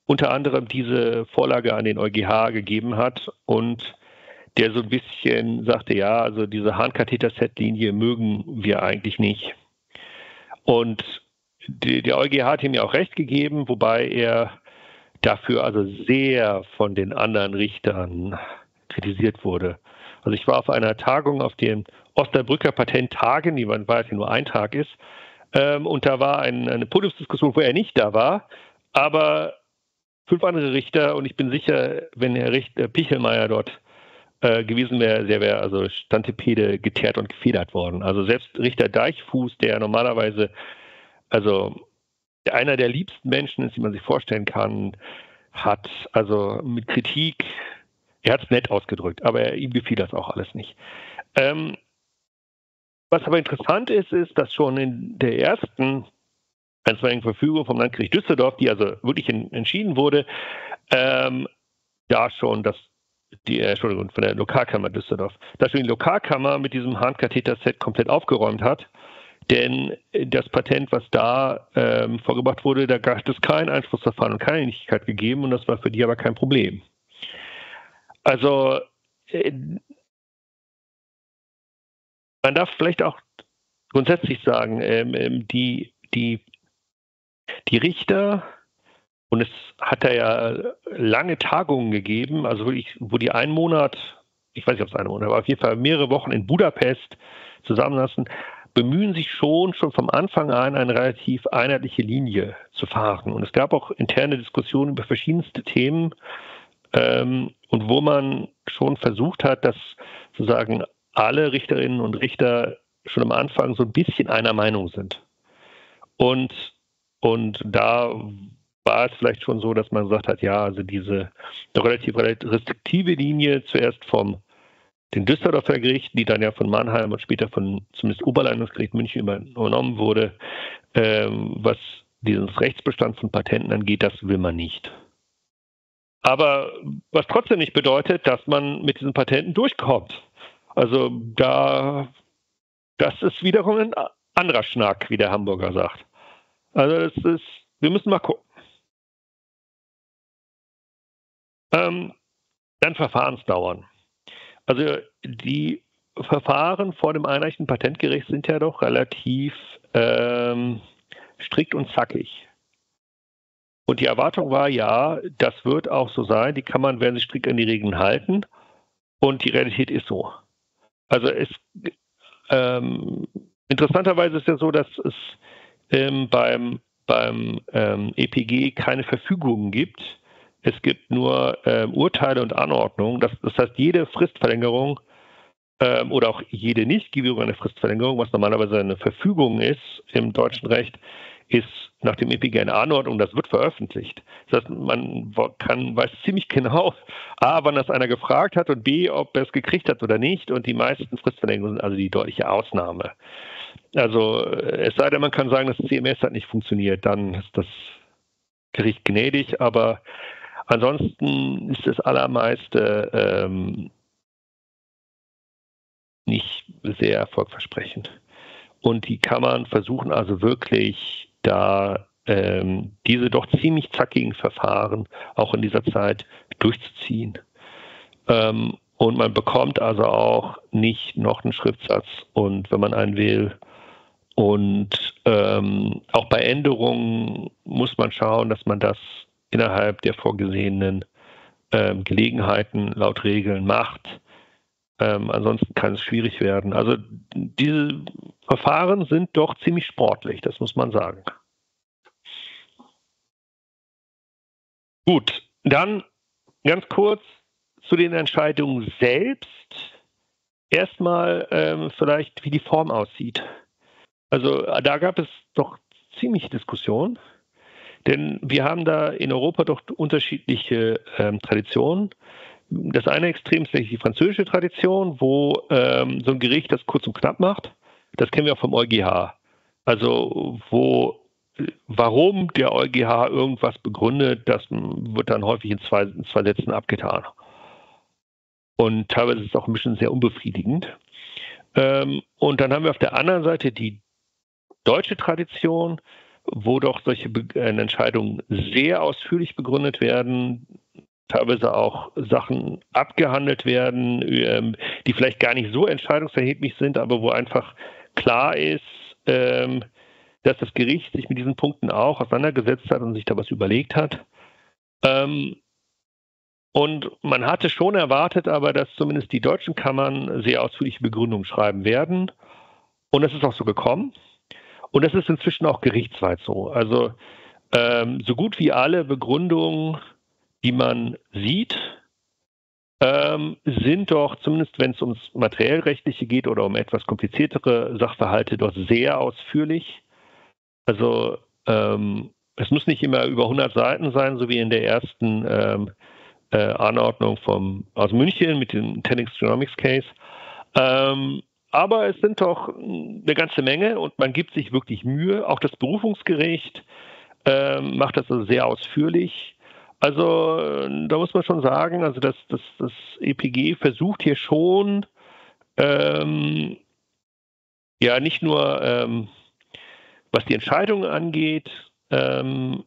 B: unter anderem diese Vorlage an den EuGH gegeben hat und der so ein bisschen sagte, ja, also diese Harnkatheter-Set-Linie mögen wir eigentlich nicht. Und die, der EuGH hat ihm ja auch recht gegeben, wobei er dafür also sehr von den anderen Richtern kritisiert wurde. Also ich war auf einer Tagung auf den Osnabrücker Patenttagen, die war ja nur ein Tag ist, ähm, und da war ein, eine Podiumsdiskussion, wo er nicht da war, aber fünf andere Richter, und ich bin sicher, wenn Herr Richter Pichelmeier dort äh, gewesen wäre, der wäre also Stantipede geteert und gefedert worden. Also selbst Richter Deichfuß, der normalerweise also einer der liebsten Menschen ist, die man sich vorstellen kann, hat also mit Kritik, er hat es nett ausgedrückt, aber er, ihm gefiel das auch alles nicht. Ähm, was aber interessant ist, ist, dass schon in der ersten einstweiligen Verfügung vom Landgericht Düsseldorf, die also wirklich in, entschieden wurde, ähm, da schon das, die, äh, Entschuldigung, von der Lokalkammer Düsseldorf, da schon die Lokalkammer mit diesem Harnkatheter-Set komplett aufgeräumt hat. Denn das Patent, was da ähm, vorgebracht wurde, da gab es kein Einspruchsverfahren und keine Nichtigkeit gegeben und das war für die aber kein Problem. Also äh, man darf vielleicht auch grundsätzlich sagen, ähm, die, die, die Richter, und es hat da ja lange Tagungen gegeben, also wirklich, wo die einen Monat, ich weiß nicht, ob es einen Monat, aber auf jeden Fall mehrere Wochen in Budapest zusammensaßen, bemühen sich schon, schon vom Anfang an eine relativ einheitliche Linie zu fahren. Und es gab auch interne Diskussionen über verschiedenste Themen ähm, und wo man schon versucht hat, dass sozusagen alle Richterinnen und Richter schon am Anfang so ein bisschen einer Meinung sind. Und, und da war es vielleicht schon so, dass man gesagt hat, ja, also diese relativ restriktive Linie zuerst vom den Düsseldorfer Gericht, die dann ja von Mannheim und später von zumindest Oberlandesgericht München übernommen wurde, ähm, was diesen Rechtsbestand von Patenten angeht, das will man nicht. Aber was trotzdem nicht bedeutet, dass man mit diesen Patenten durchkommt. Also da, das ist wiederum ein anderer Schnack, wie der Hamburger sagt. Also das ist, wir müssen mal gucken. Ähm, dann Verfahrensdauern. Also die Verfahren vor dem einheitlichen Patentgericht sind ja doch relativ ähm, strikt und zackig. Und die Erwartung war ja, das wird auch so sein, die Kammern werden sich strikt an die Regeln halten und die Realität ist so. Also es ähm, interessanterweise ist ja so, dass es ähm, beim, beim ähm, E P G keine Verfügungen gibt. Es gibt nur ähm, Urteile und Anordnungen. Das, das heißt, jede Fristverlängerung ähm, oder auch jede Nichtgebung einer Fristverlängerung, was normalerweise eine Verfügung ist im deutschen Recht, ist nach dem E P G eine Anordnung, das wird veröffentlicht. Das heißt, man kann, weiß ziemlich genau, A, wann das einer gefragt hat und B, ob er es gekriegt hat oder nicht. Und die meisten Fristverlängerungen sind also die deutliche Ausnahme. Also es sei denn, man kann sagen, das C M S hat nicht funktioniert, dann ist das Gericht gnädig, aber ansonsten ist das allermeiste ähm, nicht sehr erfolgversprechend. Und die Kammern versuchen also wirklich da ähm, diese doch ziemlich zackigen Verfahren auch in dieser Zeit durchzuziehen. Ähm, und man bekommt also auch nicht noch einen Schriftsatz und wenn man einen will. Und ähm, auch bei Änderungen muss man schauen, dass man das innerhalb der vorgesehenen ähm, Gelegenheiten laut Regeln macht. Ähm, ansonsten kann es schwierig werden. Also diese Verfahren sind doch ziemlich sportlich, das muss man sagen. Gut, dann ganz kurz zu den Entscheidungen selbst. Erstmal ähm, vielleicht, wie die Form aussieht. Also da gab es doch ziemlich Diskussion, denn wir haben da in Europa doch unterschiedliche ähm, Traditionen. Das eine Extrem ist die französische Tradition, wo ähm, so ein Gericht das kurz und knapp macht. Das kennen wir auch vom EuGH. Also wo, warum der EuGH irgendwas begründet, das wird dann häufig in zwei, in zwei Sätzen abgetan. Und teilweise ist es auch ein bisschen sehr unbefriedigend. Ähm, und dann haben wir auf der anderen Seite die deutsche Tradition, wo doch solche Be- äh, Entscheidungen sehr ausführlich begründet werden, teilweise auch Sachen abgehandelt werden, ähm, die vielleicht gar nicht so entscheidungserheblich sind, aber wo einfach klar ist, ähm, dass das Gericht sich mit diesen Punkten auch auseinandergesetzt hat und sich da was überlegt hat. Ähm, und man hatte schon erwartet, aber dass zumindest die deutschen Kammern sehr ausführliche Begründungen schreiben werden. Und das ist auch so gekommen. Und das ist inzwischen auch gerichtsweit so. Also ähm, so gut wie alle Begründungen, die man sieht, ähm, sind doch, zumindest wenn es ums Materiellrechtliche geht oder um etwas kompliziertere Sachverhalte, doch sehr ausführlich. Also ähm, es muss nicht immer über hundert Seiten sein, so wie in der ersten ähm, äh, Anordnung vom, aus München mit dem Tenix Genomics Case. Ähm, aber es sind doch eine ganze Menge und man gibt sich wirklich Mühe. Auch das Berufungsgericht ähm, macht das also sehr ausführlich. Also äh, da muss man schon sagen, also das, das, das E P G versucht hier schon ähm, ja nicht nur ähm, was die Entscheidungen angeht, ähm,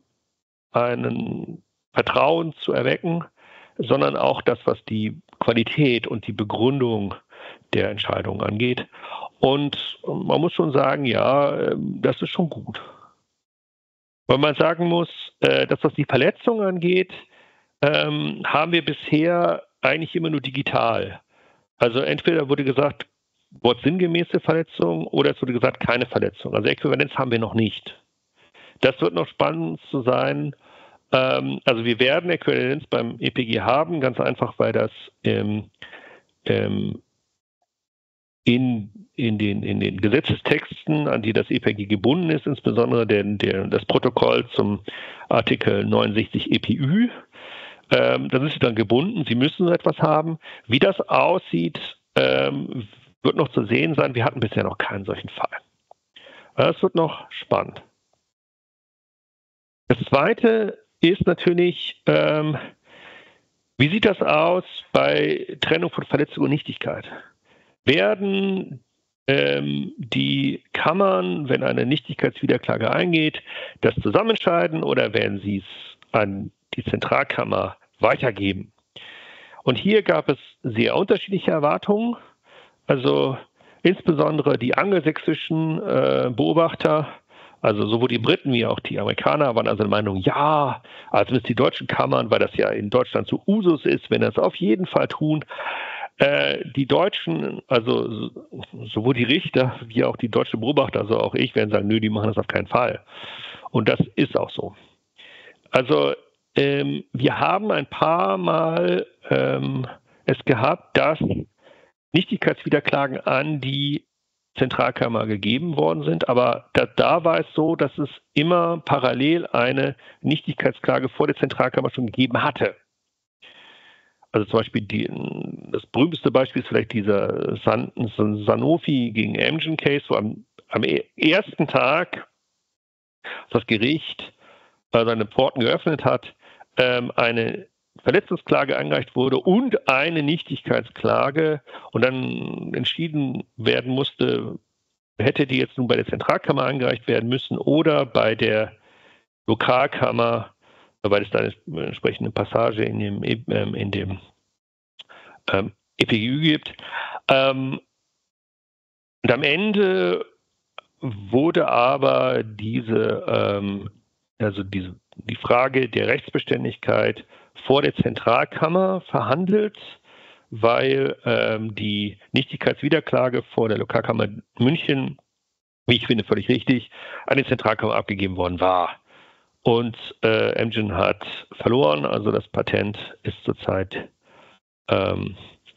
B: einen Vertrauen zu erwecken, sondern auch das, was die Qualität und die Begründung der Entscheidung angeht. Und man muss schon sagen, ja, das ist schon gut. Weil man sagen muss, das, was die Verletzung angeht, haben wir bisher eigentlich immer nur digital. Also entweder wurde gesagt, wortsinngemäße Verletzung oder es wurde gesagt, keine Verletzung. Also Äquivalenz haben wir noch nicht. Das wird noch spannend zu sein. Also wir werden Äquivalenz beim E P G haben, ganz einfach, weil das ähm, ähm, in, in, den, in den Gesetzestexten, an die das E P G gebunden ist, insbesondere der, der, das Protokoll zum Artikel neunundsechzig E P Ü, ähm, da sind sie dann gebunden, sie müssen so etwas haben. Wie das aussieht, ähm, wird noch zu sehen sein. Wir hatten bisher noch keinen solchen Fall. Das wird noch spannend. Das Zweite ist natürlich, ähm, wie sieht das aus bei Trennung von Verletzung und Nichtigkeit? Werden ähm, die Kammern, wenn eine Nichtigkeitswiederklage eingeht, das zusammenentscheiden oder werden sie es an die Zentralkammer weitergeben? Und hier gab es sehr unterschiedliche Erwartungen. Also insbesondere die angelsächsischen äh, Beobachter, also sowohl die Briten wie auch die Amerikaner, waren also der Meinung, ja, also die deutschen Kammern, weil das ja in Deutschland so Usus ist, wenn das auf jeden Fall tun. Äh, die Deutschen, also sowohl die Richter wie auch die deutschen Beobachter, also auch ich, werden sagen, nö, die machen das auf keinen Fall. Und das ist auch so. Also ähm, wir haben ein paar Mal ähm, es gehabt, dass Nichtigkeitswiederklagen an die Zentralkammer gegeben worden sind, aber da, da war es so, dass es immer parallel eine Nichtigkeitsklage vor der Zentralkammer schon gegeben hatte. Also zum Beispiel die, das berühmteste Beispiel ist vielleicht dieser San, Sanofi gegen Amgen Case, wo am, am ersten Tag das Gericht äh, seine Pforten geöffnet hat, ähm, eine Verletzungsklage eingereicht wurde und eine Nichtigkeitsklage und dann entschieden werden musste, hätte die jetzt nun bei der Zentralkammer eingereicht werden müssen oder bei der Lokalkammer, weil es da eine entsprechende Passage in dem, ähm, in dem ähm, E P G Ü gibt. Ähm, und am Ende wurde aber diese, ähm, also diese, die Frage der Rechtsbeständigkeit vor der Zentralkammer verhandelt, weil ähm, die Nichtigkeitswiederklage vor der Lokalkammer München, wie ich finde, völlig richtig, an die Zentralkammer abgegeben worden war. Und äh, Amgen hat verloren, also das Patent ist zurzeit ähm,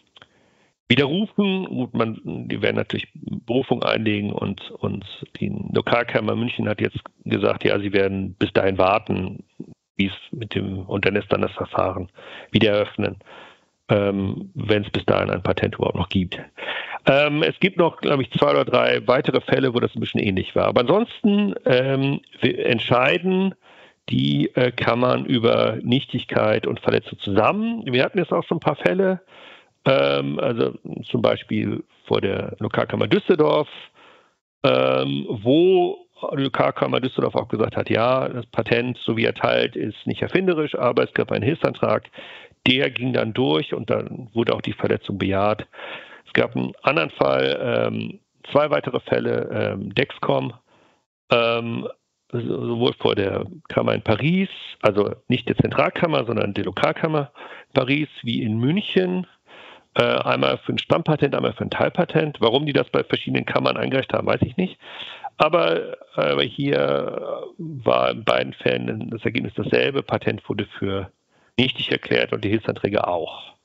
B: widerrufen. Gut, man, die werden natürlich Berufung einlegen und, und die Lokalkammer München hat jetzt gesagt, ja, sie werden bis dahin warten, wie es mit dem, und dann ist dann das Verfahren wieder eröffnen, ähm, wenn es bis dahin ein Patent überhaupt noch gibt. Ähm, es gibt noch, glaube ich, zwei oder drei weitere Fälle, wo das ein bisschen ähnlich war. Aber ansonsten ähm, wir entscheiden die äh, Kammern über Nichtigkeit und Verletzung zusammen. Wir hatten jetzt auch schon ein paar Fälle, ähm, also zum Beispiel vor der Lokalkammer Düsseldorf, ähm, wo die Lokalkammer Düsseldorf auch gesagt hat, ja, das Patent, so wie erteilt, ist nicht erfinderisch, aber es gab einen Hilfsantrag, der ging dann durch und dann wurde auch die Verletzung bejaht. Es gab einen anderen Fall, ähm, zwei weitere Fälle, ähm, Dexcom, ähm, sowohl vor der Kammer in Paris, also nicht der Zentralkammer, sondern der Lokalkammer Paris, wie in München. Äh, einmal für ein Stammpatent, einmal für ein Teilpatent. Warum die das bei verschiedenen Kammern eingereicht haben, weiß ich nicht. Aber, aber hier war in beiden Fällen das Ergebnis dasselbe. Patent wurde für nichtig erklärt und die Hilfsanträge auch.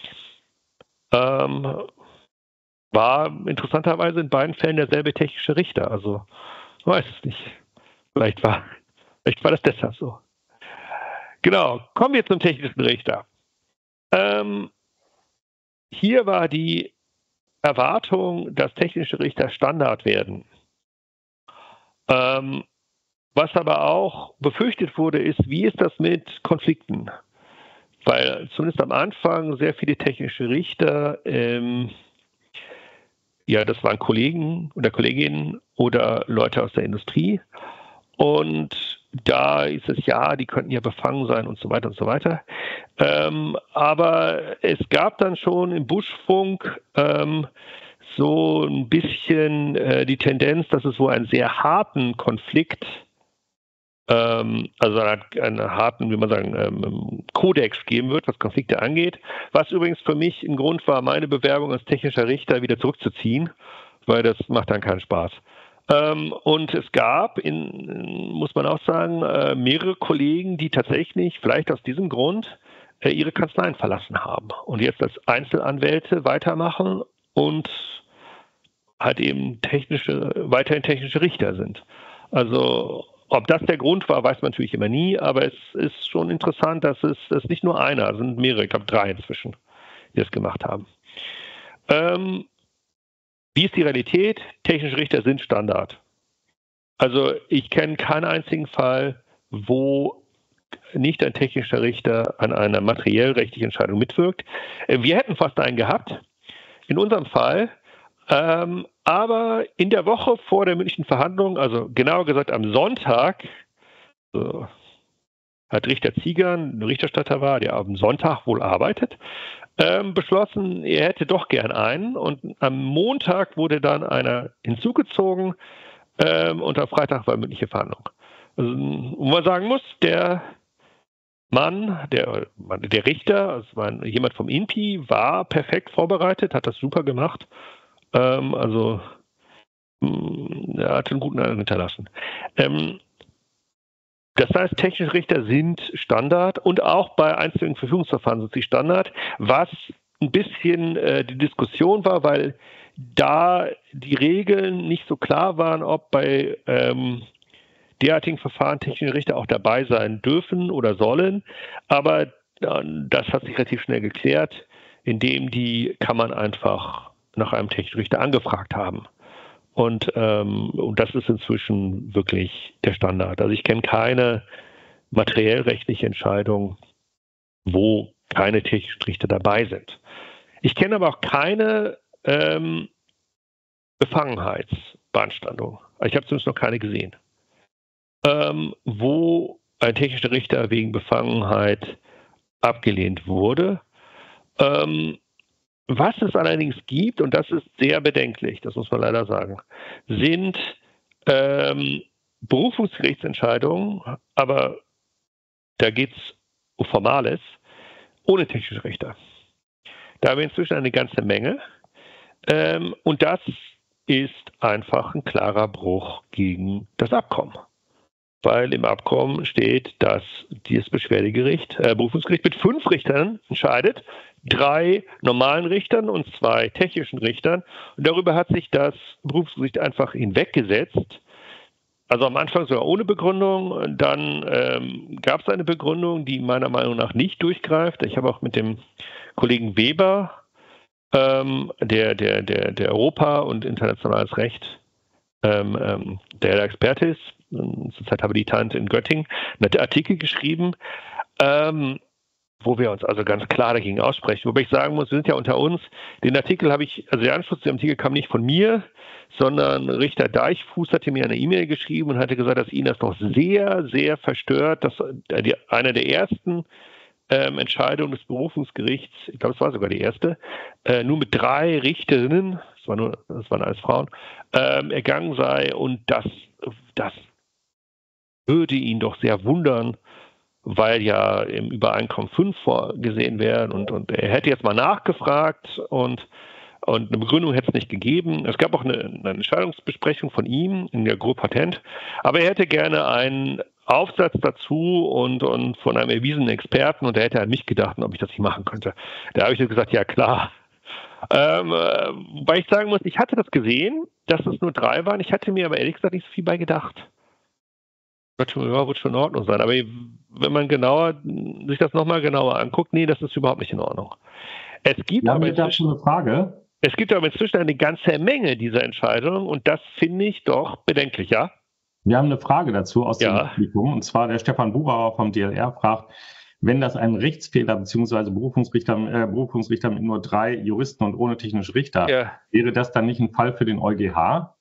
B: Ähm, war interessanterweise in beiden Fällen derselbe technische Richter. Also, ich weiß es nicht. Vielleicht war, vielleicht war das deshalb so. Genau, kommen wir zum technischen Richter. Ähm, hier war die Erwartung, dass technische Richter Standard werden. Ähm, was aber auch befürchtet wurde, ist, wie ist das mit Konflikten? Weil zumindest am Anfang sehr viele technische Richter, ähm, ja, das waren Kollegen oder Kolleginnen oder Leute aus der Industrie. Und da ist es ja, die könnten ja befangen sein und so weiter und so weiter. Ähm, aber es gab dann schon im Buschfunk ähm, so ein bisschen äh, die Tendenz, dass es wohl einen sehr harten Konflikt, ähm, also einen, einen harten, wie man sagen, ähm, Kodex geben wird, was Konflikte angeht. Was übrigens für mich ein Grund war, meine Bewerbung als technischer Richter wieder zurückzuziehen, weil das macht dann keinen Spaß. Ähm, und es gab, in, muss man auch sagen, äh, mehrere Kollegen, die tatsächlich vielleicht aus diesem Grund äh, ihre Kanzleien verlassen haben und jetzt als Einzelanwälte weitermachen und halt eben technische, weiterhin technische Richter sind. Also ob das der Grund war, weiß man natürlich immer nie, aber es ist schon interessant, dass es, es nicht nur einer, es sind mehrere, ich glaube drei inzwischen, die das gemacht haben. Ähm, Wie ist die Realität? Technische Richter sind Standard. Also ich kenne keinen einzigen Fall, wo nicht ein technischer Richter an einer materiell-rechtlichen Entscheidung mitwirkt. Wir hätten fast einen gehabt, in unserem Fall, ähm, aber in der Woche vor der mündlichen Verhandlung, also genauer gesagt am Sonntag, so, hat Richter Ziegern, ein Berichterstatter war, der am Sonntag wohl arbeitet, ähm, beschlossen, er hätte doch gern einen. Und am Montag wurde dann einer hinzugezogen ähm, und am Freitag war mündliche Verhandlung. Also, wo man sagen muss, der Mann, der, der Richter, also war jemand vom I N P I, war perfekt vorbereitet, hat das super gemacht. Ähm, also mh, er hat einen guten Eindruck hinterlassen. Ähm, Das heißt, technische Richter sind Standard und auch bei einzelnen Verfügungsverfahren sind sie Standard, was ein bisschen äh, die Diskussion war, weil da die Regeln nicht so klar waren, ob bei ähm, derartigen Verfahren technische Richter auch dabei sein dürfen oder sollen. Aber äh, das hat sich relativ schnell geklärt, indem die Kammern einfach nach einem technischen Richter angefragt haben. Und, ähm, und das ist inzwischen wirklich der Standard. Also ich kenne keine materiell-rechtliche Entscheidung, wo keine technischen Richter dabei sind. Ich kenne aber auch keine ähm, Befangenheitsbeanstandung. Ich habe zumindest noch keine gesehen, ähm, wo ein technischer Richter wegen Befangenheit abgelehnt wurde. Ähm, Was es allerdings gibt, und das ist sehr bedenklich, das muss man leider sagen, sind ähm, Berufungsgerichtsentscheidungen, aber da geht es um Formales, ohne technische Richter. Da haben wir inzwischen eine ganze Menge. Ähm, und das ist einfach ein klarer Bruch gegen das Abkommen. Weil im Abkommen steht, dass dieses Beschwerdegericht, äh, Berufungsgericht mit fünf Richtern entscheidet, drei normalen Richtern und zwei technischen Richtern. Und darüber hat sich das Berufungsgericht einfach hinweggesetzt. Also am Anfang sogar ohne Begründung. Dann ähm, gab es eine Begründung, die meiner Meinung nach nicht durchgreift. Ich habe auch mit dem Kollegen Weber, ähm, der, der, der, der Europa- und internationales Recht, ähm, ähm, der, der Experte ist, zurzeit Habilitant in Göttingen, einen Artikel geschrieben. Ähm, wo wir uns also ganz klar dagegen aussprechen. Wobei ich sagen muss, wir sind ja unter uns. Den Artikel habe ich, also der Anschluss zu dem Artikel kam nicht von mir, sondern Richter Deichfuß hatte mir eine E-Mail geschrieben und hatte gesagt, dass ihn das noch sehr, sehr verstört, dass die, einer der ersten ähm, Entscheidungen des Berufungsgerichts, ich glaube, es war sogar die erste, äh, nur mit drei Richterinnen, das, war nur, das waren alles Frauen, ähm, ergangen sei und das, das würde ihn doch sehr wundern, weil ja im Übereinkommen fünf vorgesehen wären und, und er hätte jetzt mal nachgefragt und, und eine Begründung hätte es nicht gegeben. Es gab auch eine, eine Entscheidungsbesprechung von ihm in der Gro Patent, aber er hätte gerne einen Aufsatz dazu und, und von einem erwiesenen Experten und er hätte an mich gedacht, ob ich das nicht machen könnte. Da habe ich gesagt, ja klar. Ähm, äh, wobei ich sagen muss, ich hatte das gesehen, dass es nur drei waren, ich hatte mir aber ehrlich gesagt nicht so viel bei gedacht. Ja, wird schon in Ordnung sein. Aber wenn man genauer, sich das nochmal genauer anguckt, nee, das ist überhaupt nicht in Ordnung. Es gibt,
A: Wir haben
B: aber
A: jetzt dazu
B: inzwischen,
A: eine Frage.
B: es gibt aber inzwischen eine ganze Menge dieser Entscheidungen und das finde ich doch bedenklich, ja?
A: Wir haben eine Frage dazu aus
B: Ja.
A: dem Publikum. Und zwar der Stefan Buchauer vom D L R fragt, wenn das ein Rechtsfehler bzw. Berufungsrichter, äh, Berufungsrichter mit nur drei Juristen und ohne technische Richter,
B: Ja.
A: wäre das dann nicht ein Fall für den EuGH?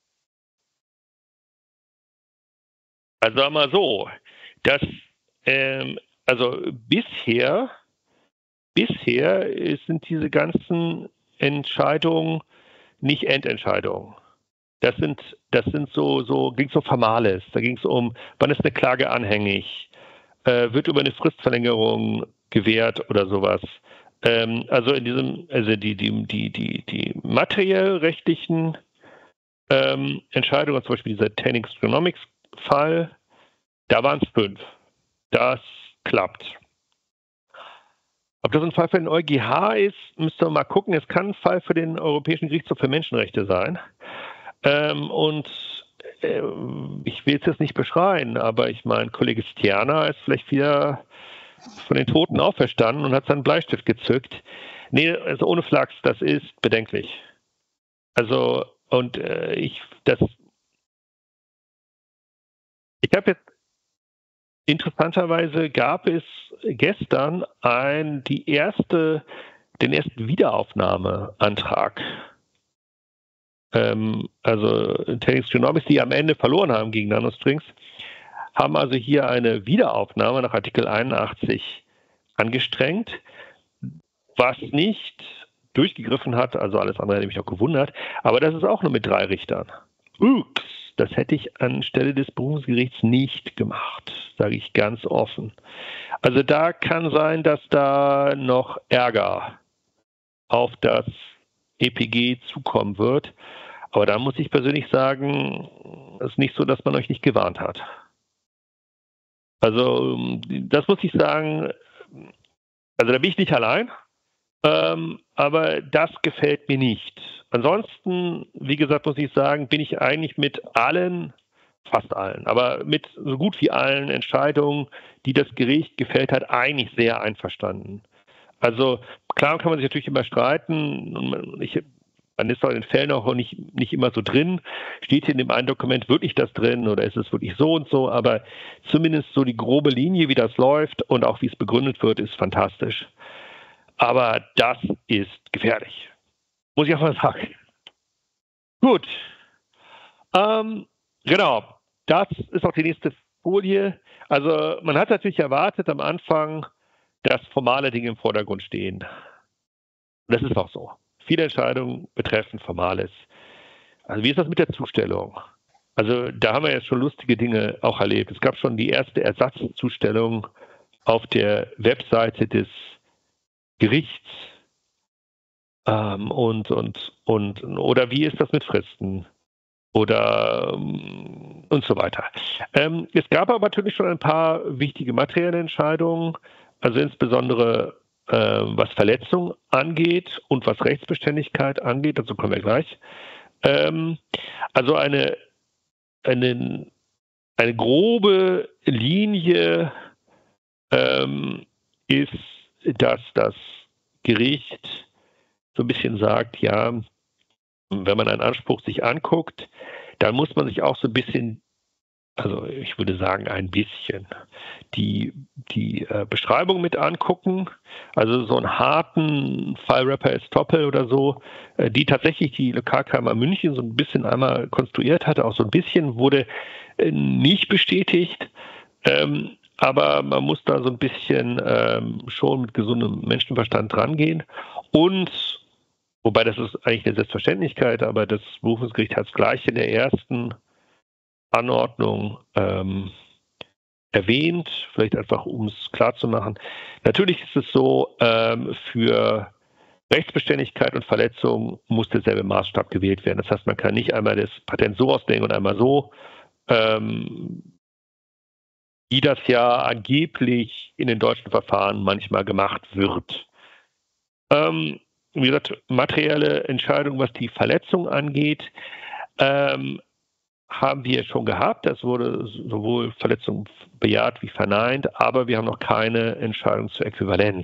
B: Also sagen wir mal so, dass ähm, also bisher, bisher sind diese ganzen Entscheidungen nicht Endentscheidungen. Das sind, das sind so, so ging es um Formales. Da ging es um, wann ist eine Klage anhängig, äh, wird über eine Fristverlängerung gewährt oder sowas. Ähm, also in diesem, also die, die, die, die, die materiell rechtlichen ähm, Entscheidungen, zum Beispiel dieser Technics-Genomics-Fall, da waren es fünf. Das klappt. Ob das ein Fall für den EuGH ist, müsst ihr mal gucken. Es kann ein Fall für den Europäischen Gerichtshof für Menschenrechte sein. Ähm, und äh, ich will es jetzt nicht beschreien, aber ich meine, Kollege Stjana ist vielleicht wieder von den Toten auferstanden und hat seinen Bleistift gezückt. Nee, also ohne Flachs, das ist bedenklich. Also, und äh, ich, das, ich habe jetzt interessanterweise gab es gestern ein, die erste, den ersten Wiederaufnahmeantrag. Ähm, also Technics Genomics, die am Ende verloren haben gegen Nanostrings, haben also hier eine Wiederaufnahme nach Artikel einundachtzig angestrengt, was nicht durchgegriffen hat, also alles andere hätte mich auch gewundert, aber das ist auch nur mit drei Richtern. Ups, das hätte ich anstelle des Berufungsgerichts nicht gemacht, sage ich ganz offen. Also da kann sein, dass da noch Ärger auf das E P G zukommen wird. Aber da muss ich persönlich sagen, es ist nicht so, dass man euch nicht gewarnt hat. Also das muss ich sagen, also da bin ich nicht allein, ähm, aber das gefällt mir nicht. Ansonsten, wie gesagt, muss ich sagen, bin ich eigentlich mit allen, fast allen, aber mit so gut wie allen Entscheidungen, die das Gericht gefällt hat, eigentlich sehr einverstanden. Also klar kann man sich natürlich immer streiten. Ich, man ist auch in den Fällen auch nicht, nicht immer so drin. Steht hier in dem einen Dokument wirklich das drin oder ist es wirklich so und so? Aber zumindest so die grobe Linie, wie das läuft und auch wie es begründet wird, ist fantastisch. Aber das ist gefährlich. Muss ich auch mal sagen. Gut. Ähm, genau. Das ist auch die nächste Folie. Also man hat natürlich erwartet am Anfang, dass formale Dinge im Vordergrund stehen. Das ist auch so. Viele Entscheidungen betreffen Formales. Also wie ist das mit der Zustellung? Also da haben wir jetzt schon lustige Dinge auch erlebt. Es gab schon die erste Ersatzzustellung auf der Webseite des Gerichts. Ähm, und, und, und, oder wie ist das mit Fristen? Oder ähm, und so weiter. Ähm, es gab aber natürlich schon ein paar wichtige materielle Entscheidungen, also insbesondere äh, was Verletzung angeht und was Rechtsbeständigkeit angeht, dazu kommen wir gleich. Ähm, also eine, eine, eine grobe Linie ähm, ist, dass das Gericht so ein bisschen sagt, ja, wenn man einen Anspruch sich anguckt, dann muss man sich auch so ein bisschen Also ich würde sagen, ein bisschen. Die, die äh, Beschreibung mit angucken, also so einen harten File-Wrapper Estoppel oder so, äh, die tatsächlich die Lokalkammer München so ein bisschen einmal konstruiert hatte, auch so ein bisschen wurde äh, nicht bestätigt, ähm, aber man muss da so ein bisschen ähm, schon mit gesundem Menschenverstand rangehen. Und, wobei das ist eigentlich eine Selbstverständlichkeit, aber das Berufungsgericht hat es gleich in der ersten Anordnung ähm, erwähnt, vielleicht einfach um es klar zu machen. Natürlich ist es so, ähm, für Rechtsbeständigkeit und Verletzung muss derselbe Maßstab gewählt werden. Das heißt, man kann nicht einmal das Patent so auslegen und einmal so, ähm, wie das ja angeblich in den deutschen Verfahren manchmal gemacht wird. Ähm, wie gesagt, materielle Entscheidung, was die Verletzung angeht, ähm, haben wir schon gehabt. Es wurde sowohl Verletzung bejaht wie verneint, aber wir haben noch keine Entscheidung zur Äquivalenz.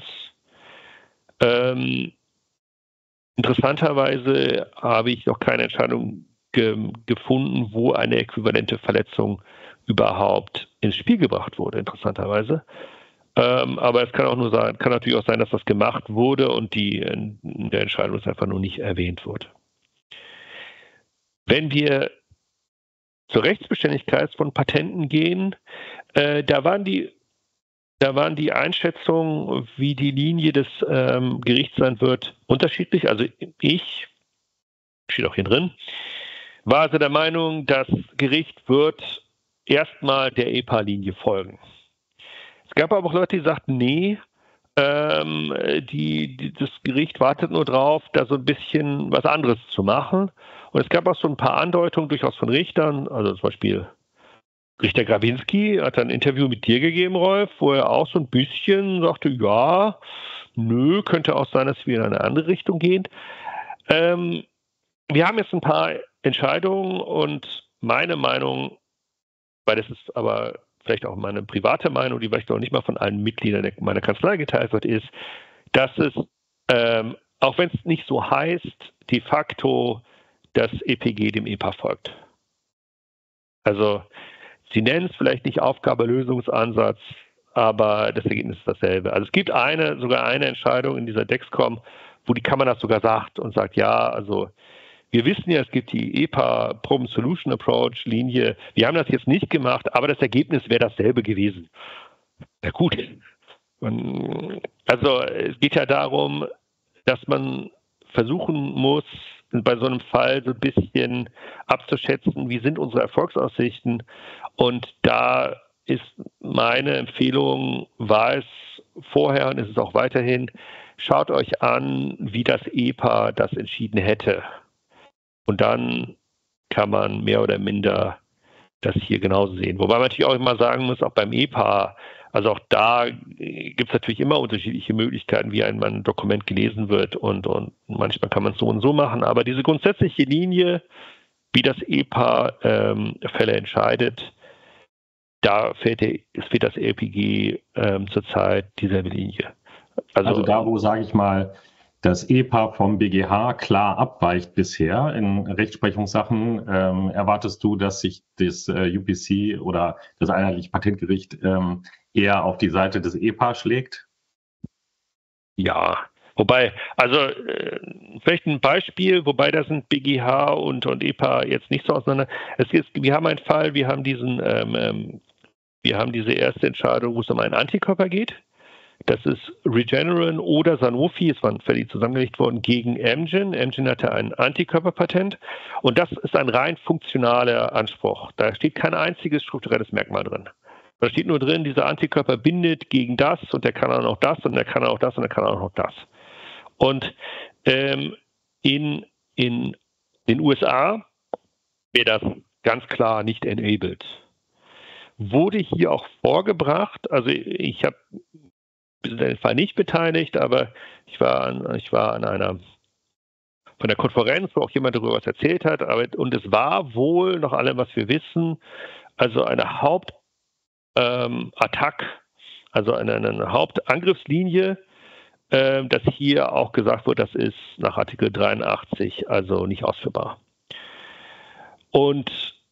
B: Ähm, interessanterweise habe ich noch keine Entscheidung ge gefunden, wo eine äquivalente Verletzung überhaupt ins Spiel gebracht wurde, interessanterweise. Ähm, aber es kann auch nur sein, kann natürlich auch sein, dass das gemacht wurde und die in der Entscheidung ist einfach nur nicht erwähnt wurde. Wenn wir zur Rechtsbeständigkeit von Patenten gehen, äh, da waren die, da waren die Einschätzungen, wie die Linie des ähm, Gerichts sein wird, unterschiedlich. Also ich, steht auch hier drin, war also der Meinung, das Gericht wird erstmal der E P A-Linie folgen. Es gab aber auch Leute, die sagten, nee, ähm, die, die, das Gericht wartet nur drauf, da so ein bisschen was anderes zu machen. Und es gab auch so ein paar Andeutungen durchaus von Richtern, also zum Beispiel Richter Grawinski hat ein Interview mit dir gegeben, Rolf, wo er auch so ein bisschen sagte, ja, nö, könnte auch sein, dass wir in eine andere Richtung gehen. Ähm, wir haben jetzt ein paar Entscheidungen und meine Meinung, weil das ist aber vielleicht auch meine private Meinung, die vielleicht auch nicht mal von allen Mitgliedern meiner Kanzlei geteilt wird, ist, dass es, ähm, auch wenn es nicht so heißt, de facto das E P G dem E P A folgt. Also Sie nennen es vielleicht nicht Aufgabe-Lösungsansatz, aber das Ergebnis ist dasselbe. Also es gibt eine, sogar eine Entscheidung in dieser Dexcom, wo die Kammer das sogar sagt und sagt, ja, also wir wissen ja, es gibt die E P A Problem Solution Approach Linie. Wir haben das jetzt nicht gemacht, aber das Ergebnis wäre dasselbe gewesen. Na gut. Und also es geht ja darum, dass man versuchen muss, bei so einem Fall so ein bisschen abzuschätzen, wie sind unsere Erfolgsaussichten. Und da ist meine Empfehlung, war es vorher und ist es auch weiterhin, schaut euch an, wie das E P A das entschieden hätte. Und dann kann man mehr oder minder das hier genauso sehen. Wobei man natürlich auch immer sagen muss, auch beim E P A, also auch da gibt es natürlich immer unterschiedliche Möglichkeiten, wie ein, ein Dokument gelesen wird und, und manchmal kann man es so und so machen, aber diese grundsätzliche Linie, wie das E P A ähm, Fälle entscheidet, da fällt, der, fällt das L P G ähm, zurzeit dieselbe Linie.
A: Also, also da, wo, sage ich mal, das E P A vom B G H klar abweicht bisher in Rechtsprechungssachen, ähm, erwartest du, dass sich das äh, U P C oder das Einheitliche Patentgericht ähm, eher auf die Seite des E P A schlägt?
B: Ja, wobei, also äh, vielleicht ein Beispiel, wobei da sind B G H und, und E P A jetzt nicht so auseinander. Es ist, wir haben einen Fall, wir haben diesen, ähm, wir haben diese erste Entscheidung, wo es um einen Antikörper geht. Das ist Regeneron oder Sanofi, es waren Fälle zusammengelegt worden, gegen Amgen. Amgen hatte ein Antikörperpatent und das ist ein rein funktionaler Anspruch. Da steht kein einziges strukturelles Merkmal drin. Da steht nur drin, dieser Antikörper bindet gegen das und der kann auch noch das und der kann auch das und der kann auch noch das. Und ähm, in, in den U S A wäre das ganz klar nicht enabled. Wurde hier auch vorgebracht, also ich habe in dem Fall nicht beteiligt, aber ich war an, ich war an einer von der Konferenz, wo auch jemand darüber was erzählt hat, aber, und es war wohl, nach allem, was wir wissen, also eine Hauptattack, ähm, also eine, eine Hauptangriffslinie, äh, dass hier auch gesagt wird, das ist nach Artikel dreiundachtzig also nicht ausführbar. Und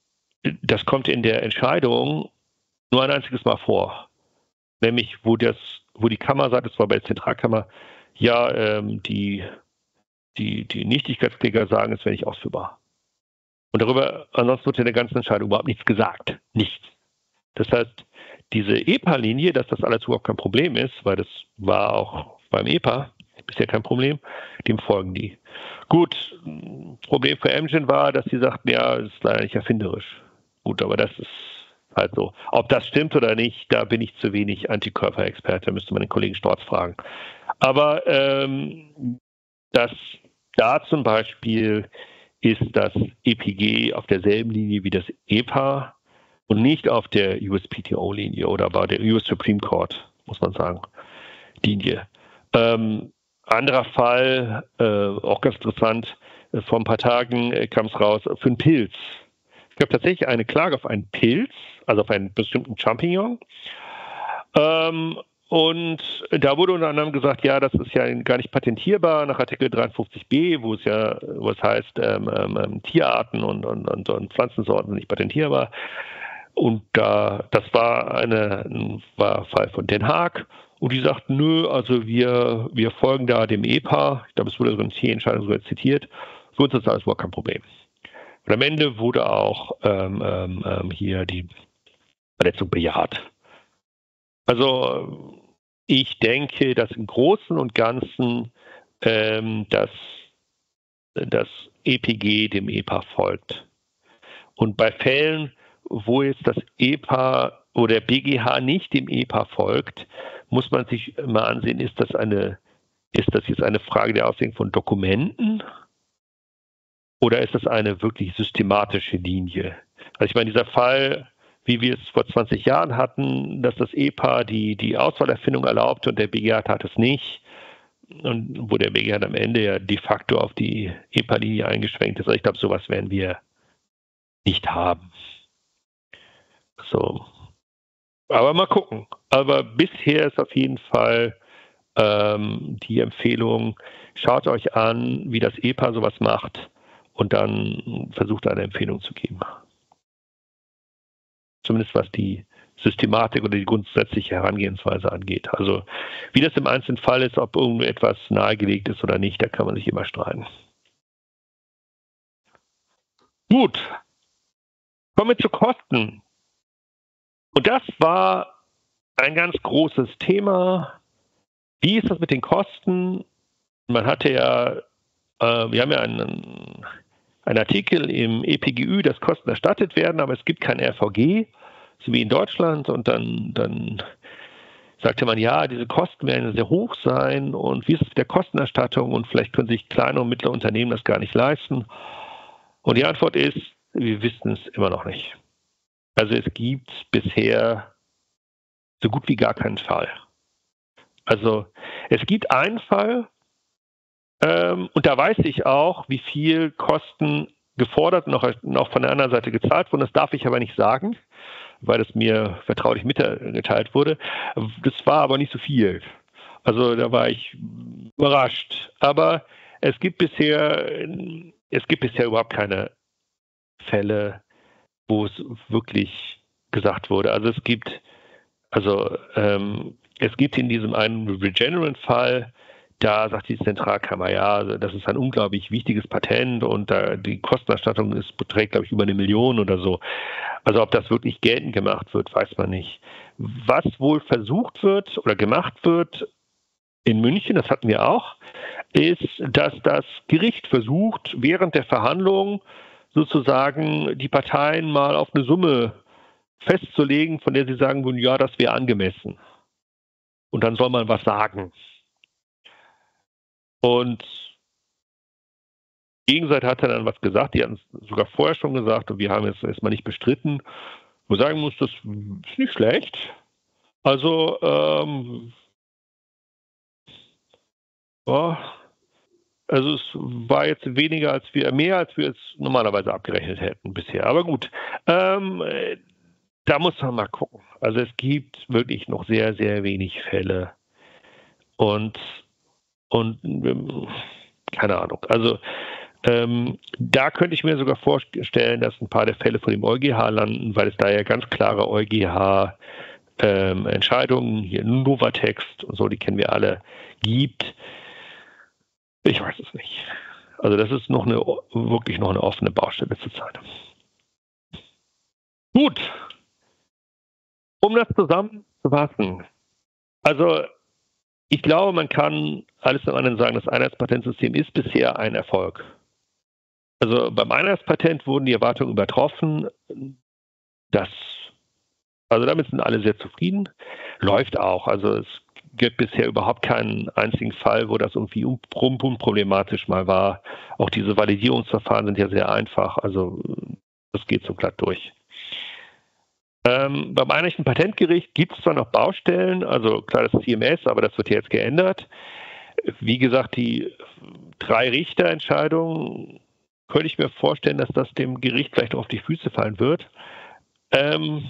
B: das kommt in der Entscheidung nur ein einziges Mal vor. Nämlich, wo, das, wo die Kammer sagt, es war bei der Zentralkammer, ja, ähm, die, die, die Nichtigkeitskläger sagen, es wäre nicht ausführbar. Und darüber, ansonsten wird in der ganzen Entscheidung überhaupt nichts gesagt. Nichts. Das heißt, diese E P A-Linie, dass das alles überhaupt kein Problem ist, weil das war auch beim E P A bisher kein Problem, dem folgen die. Gut, Problem für Amgen war, dass sie sagten, ja, das ist leider nicht erfinderisch. Gut, aber das ist halt so. Ob das stimmt oder nicht, da bin ich zu wenig Antikörperexperte, da müsste man den Kollegen Storz fragen. Aber ähm, das da zum Beispiel ist das E P G auf derselben Linie wie das E P A und nicht auf der U S P T O-Linie oder bei der U S Supreme Court, muss man sagen, Linie. Ähm, anderer Fall, äh, auch ganz interessant, äh, vor ein paar Tagen äh, kam es raus, für einen Pilz. Es gab tatsächlich eine Klage auf einen Pilz, also auf einen bestimmten Champignon. Ähm, und da wurde unter anderem gesagt, ja, das ist ja gar nicht patentierbar nach Artikel dreiundfünfzig b, wo es ja, wo es heißt, ähm, ähm, Tierarten und, und, und, und Pflanzensorten sind nicht patentierbar. Und da, das war eine, ein war Fall von Den Haag. Und die sagten, nö, also wir, wir folgen da dem E P A. Ich glaube, es wurde so eine T-Entscheidung sogar zitiert. Für uns ist das alles überhaupt kein Problem. Und am Ende wurde auch ähm, ähm, hier die Verletzung bejaht. Also ich denke, dass im Großen und Ganzen ähm, das, das E P G dem E P A folgt. Und bei Fällen, wo jetzt das E P A oder B G H nicht dem E P A folgt, muss man sich mal ansehen, ist das eine, ist das jetzt eine Frage der Auslegung von Dokumenten oder ist das eine wirklich systematische Linie? Also ich meine, dieser Fall, wie wir es vor zwanzig Jahren hatten, dass das E P A die, die Auswahlerfindung erlaubte und der B G H tat es nicht, und wo der B G H am Ende ja de facto auf die E P A-Linie eingeschränkt ist. Also ich glaube, sowas werden wir nicht haben. So. Aber mal gucken. Aber bisher ist auf jeden Fall ähm, die Empfehlung, schaut euch an, wie das E P A sowas macht und dann versucht eine Empfehlung zu geben. Zumindest was die Systematik oder die grundsätzliche Herangehensweise angeht. Also wie das im einzelnen Fall ist, ob irgendetwas nahegelegt ist oder nicht, da kann man sich immer streiten. Gut. Kommen wir zu Kosten. Und das war ein ganz großes Thema. Wie ist das mit den Kosten? Man hatte ja, äh, wir haben ja einen, einen Artikel im E P G Ü, dass Kosten erstattet werden, aber es gibt kein R V G, so wie in Deutschland. Und dann, dann sagte man, ja, diese Kosten werden sehr hoch sein. Und wie ist es mit der Kostenerstattung? Und vielleicht können sich kleine und mittlere Unternehmen das gar nicht leisten. Und die Antwort ist, wir wissen es immer noch nicht. Also es gibt bisher so gut wie gar keinen Fall. Also es gibt einen Fall, ähm, und da weiß ich auch, wie viel Kosten gefordert und auch, noch von der anderen Seite gezahlt wurden. Das darf ich aber nicht sagen, weil es mir vertraulich mitgeteilt wurde. Das war aber nicht so viel. Also da war ich überrascht. Aber es gibt bisher, es gibt bisher überhaupt keine Fälle, wo es wirklich gesagt wurde. Also es gibt, also ähm, es gibt in diesem einen Regeneron-Fall, da sagt die Zentralkammer, ja, das ist ein unglaublich wichtiges Patent und da die Kostenerstattung ist, beträgt, glaube ich, über eine Million oder so. Also ob das wirklich geltend gemacht wird, weiß man nicht. Was wohl versucht wird oder gemacht wird in München, das hatten wir auch, ist, dass das Gericht versucht, während der Verhandlung sozusagen die Parteien mal auf eine Summe festzulegen, von der sie sagen würden, ja, das wäre angemessen. Und dann soll man was sagen. Und die Gegenseite hat dann was gesagt, die hatten es sogar vorher schon gesagt und wir haben es erstmal nicht bestritten. Wo sagen muss, das ist nicht schlecht. Also, ähm, ja, also es war jetzt weniger als wir, mehr als wir es normalerweise abgerechnet hätten bisher. Aber gut, ähm, da muss man mal gucken. Also es gibt wirklich noch sehr, sehr wenig Fälle. Und, und keine Ahnung. Also Ähm, da könnte ich mir sogar vorstellen, dass ein paar der Fälle vor dem EuGH landen, weil es da ja ganz klare EuGH-Entscheidungen, ähm, hier Novatext und so, die kennen wir alle, gibt. Ich weiß es nicht. Also das ist noch eine, wirklich noch eine offene Baustelle zurzeit. Gut. Um das zusammenzufassen. Also ich glaube, man kann alles zum anderen sagen, das Einheitspatentsystem ist bisher ein Erfolg. Also beim Einheitspatent wurden die Erwartungen übertroffen. Das, also damit sind alle sehr zufrieden. Läuft auch. Also es gibt bisher überhaupt keinen einzigen Fall, wo das irgendwie unproblematisch mal war. Auch diese Validierungsverfahren sind ja sehr einfach. Also das geht so glatt durch. Ähm, beim Einheitlichen Patentgericht gibt es zwar noch Baustellen, also klar das C M S, aber das wird jetzt geändert. Wie gesagt, die drei Richterentscheidungen könnte ich mir vorstellen, dass das dem Gericht vielleicht auf die Füße fallen wird. Ähm,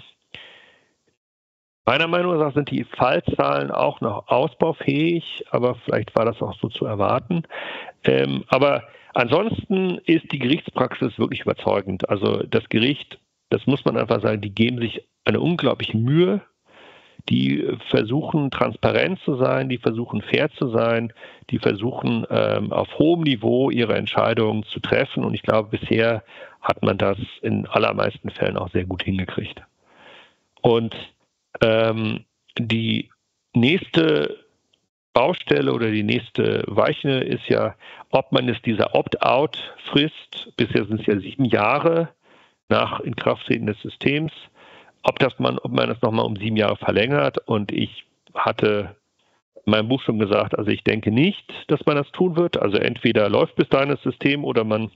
B: meiner Meinung nach sind die Fallzahlen auch noch ausbaufähig, aber vielleicht war das auch so zu erwarten. Ähm, aber ansonsten ist die Gerichtspraxis wirklich überzeugend. Also das Gericht, das muss man einfach sagen, die geben sich eine unglaubliche Mühe. Die versuchen transparent zu sein, die versuchen fair zu sein, die versuchen ähm, auf hohem Niveau ihre Entscheidungen zu treffen. Und ich glaube, bisher hat man das in allermeisten Fällen auch sehr gut hingekriegt. Und ähm, die nächste Baustelle oder die nächste Weiche ist ja, ob man es dieser Opt-out-Frist, bisher sind es ja sieben Jahre nach Inkrafttreten des Systems, ob, das man, ob man das nochmal um sieben Jahre verlängert. Und ich hatte in meinem Buch schon gesagt, also ich denke nicht, dass man das tun wird. Also entweder läuft bis dahin das System oder man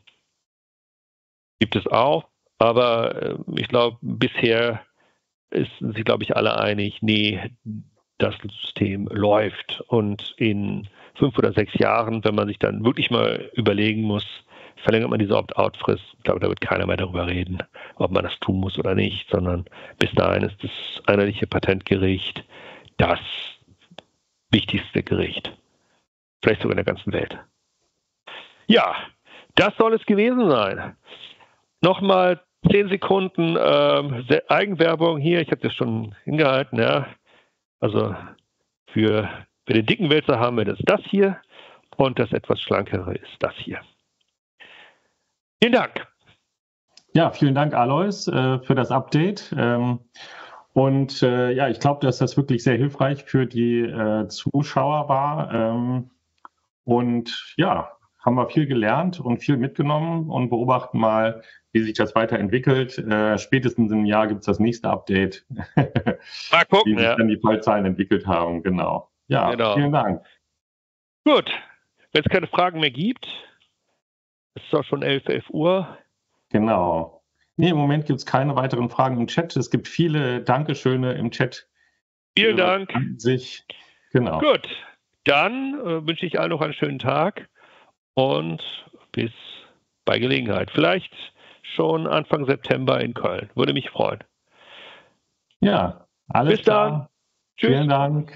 B: gibt es auch. Aber ich glaube, bisher ist, sind sich, glaube ich, alle einig, nee, das System läuft. Und in fünf oder sechs Jahren, wenn man sich dann wirklich mal überlegen muss, verlängert man diese Opt-out-Frist, ich glaube, da wird keiner mehr darüber reden, ob man das tun muss oder nicht, sondern bis dahin ist das Einheitliche Patentgericht das wichtigste Gericht. Vielleicht sogar in der ganzen Welt. Ja, das soll es gewesen sein. Nochmal zehn Sekunden ähm, Eigenwerbung hier. Ich habe das schon hingehalten. Ja. Also für, für den dicken Wälzer haben wir das, das hier und das etwas schlankere ist das hier. Vielen Dank.
A: Ja, vielen Dank, Alois, äh, für das Update. Ähm, und äh, ja, ich glaube, dass das wirklich sehr hilfreich für die äh, Zuschauer war. Ähm, und ja, haben wir viel gelernt und viel mitgenommen und beobachten mal, wie sich das weiterentwickelt. Äh, spätestens im Jahr gibt es das nächste Update,
B: Mal gucken,
A: wie sich
B: ja.
A: dann die Fallzahlen entwickelt haben. Genau. Ja,
B: Genau.
A: Vielen Dank.
B: Gut, wenn es keine Fragen mehr gibt, es ist auch schon elf, elf Uhr.
A: Genau. Nee, im Moment gibt es keine weiteren Fragen im Chat. Es gibt viele Dankeschöne im Chat.
B: Vielen Dank.
A: Sich. Genau.
B: Gut, dann äh, wünsche ich allen noch einen schönen Tag und bis bei Gelegenheit. Vielleicht schon Anfang September in Köln. Würde mich freuen.
A: Ja, alles
B: bis dann.
A: klar.
B: Tschüss.
A: Vielen Dank.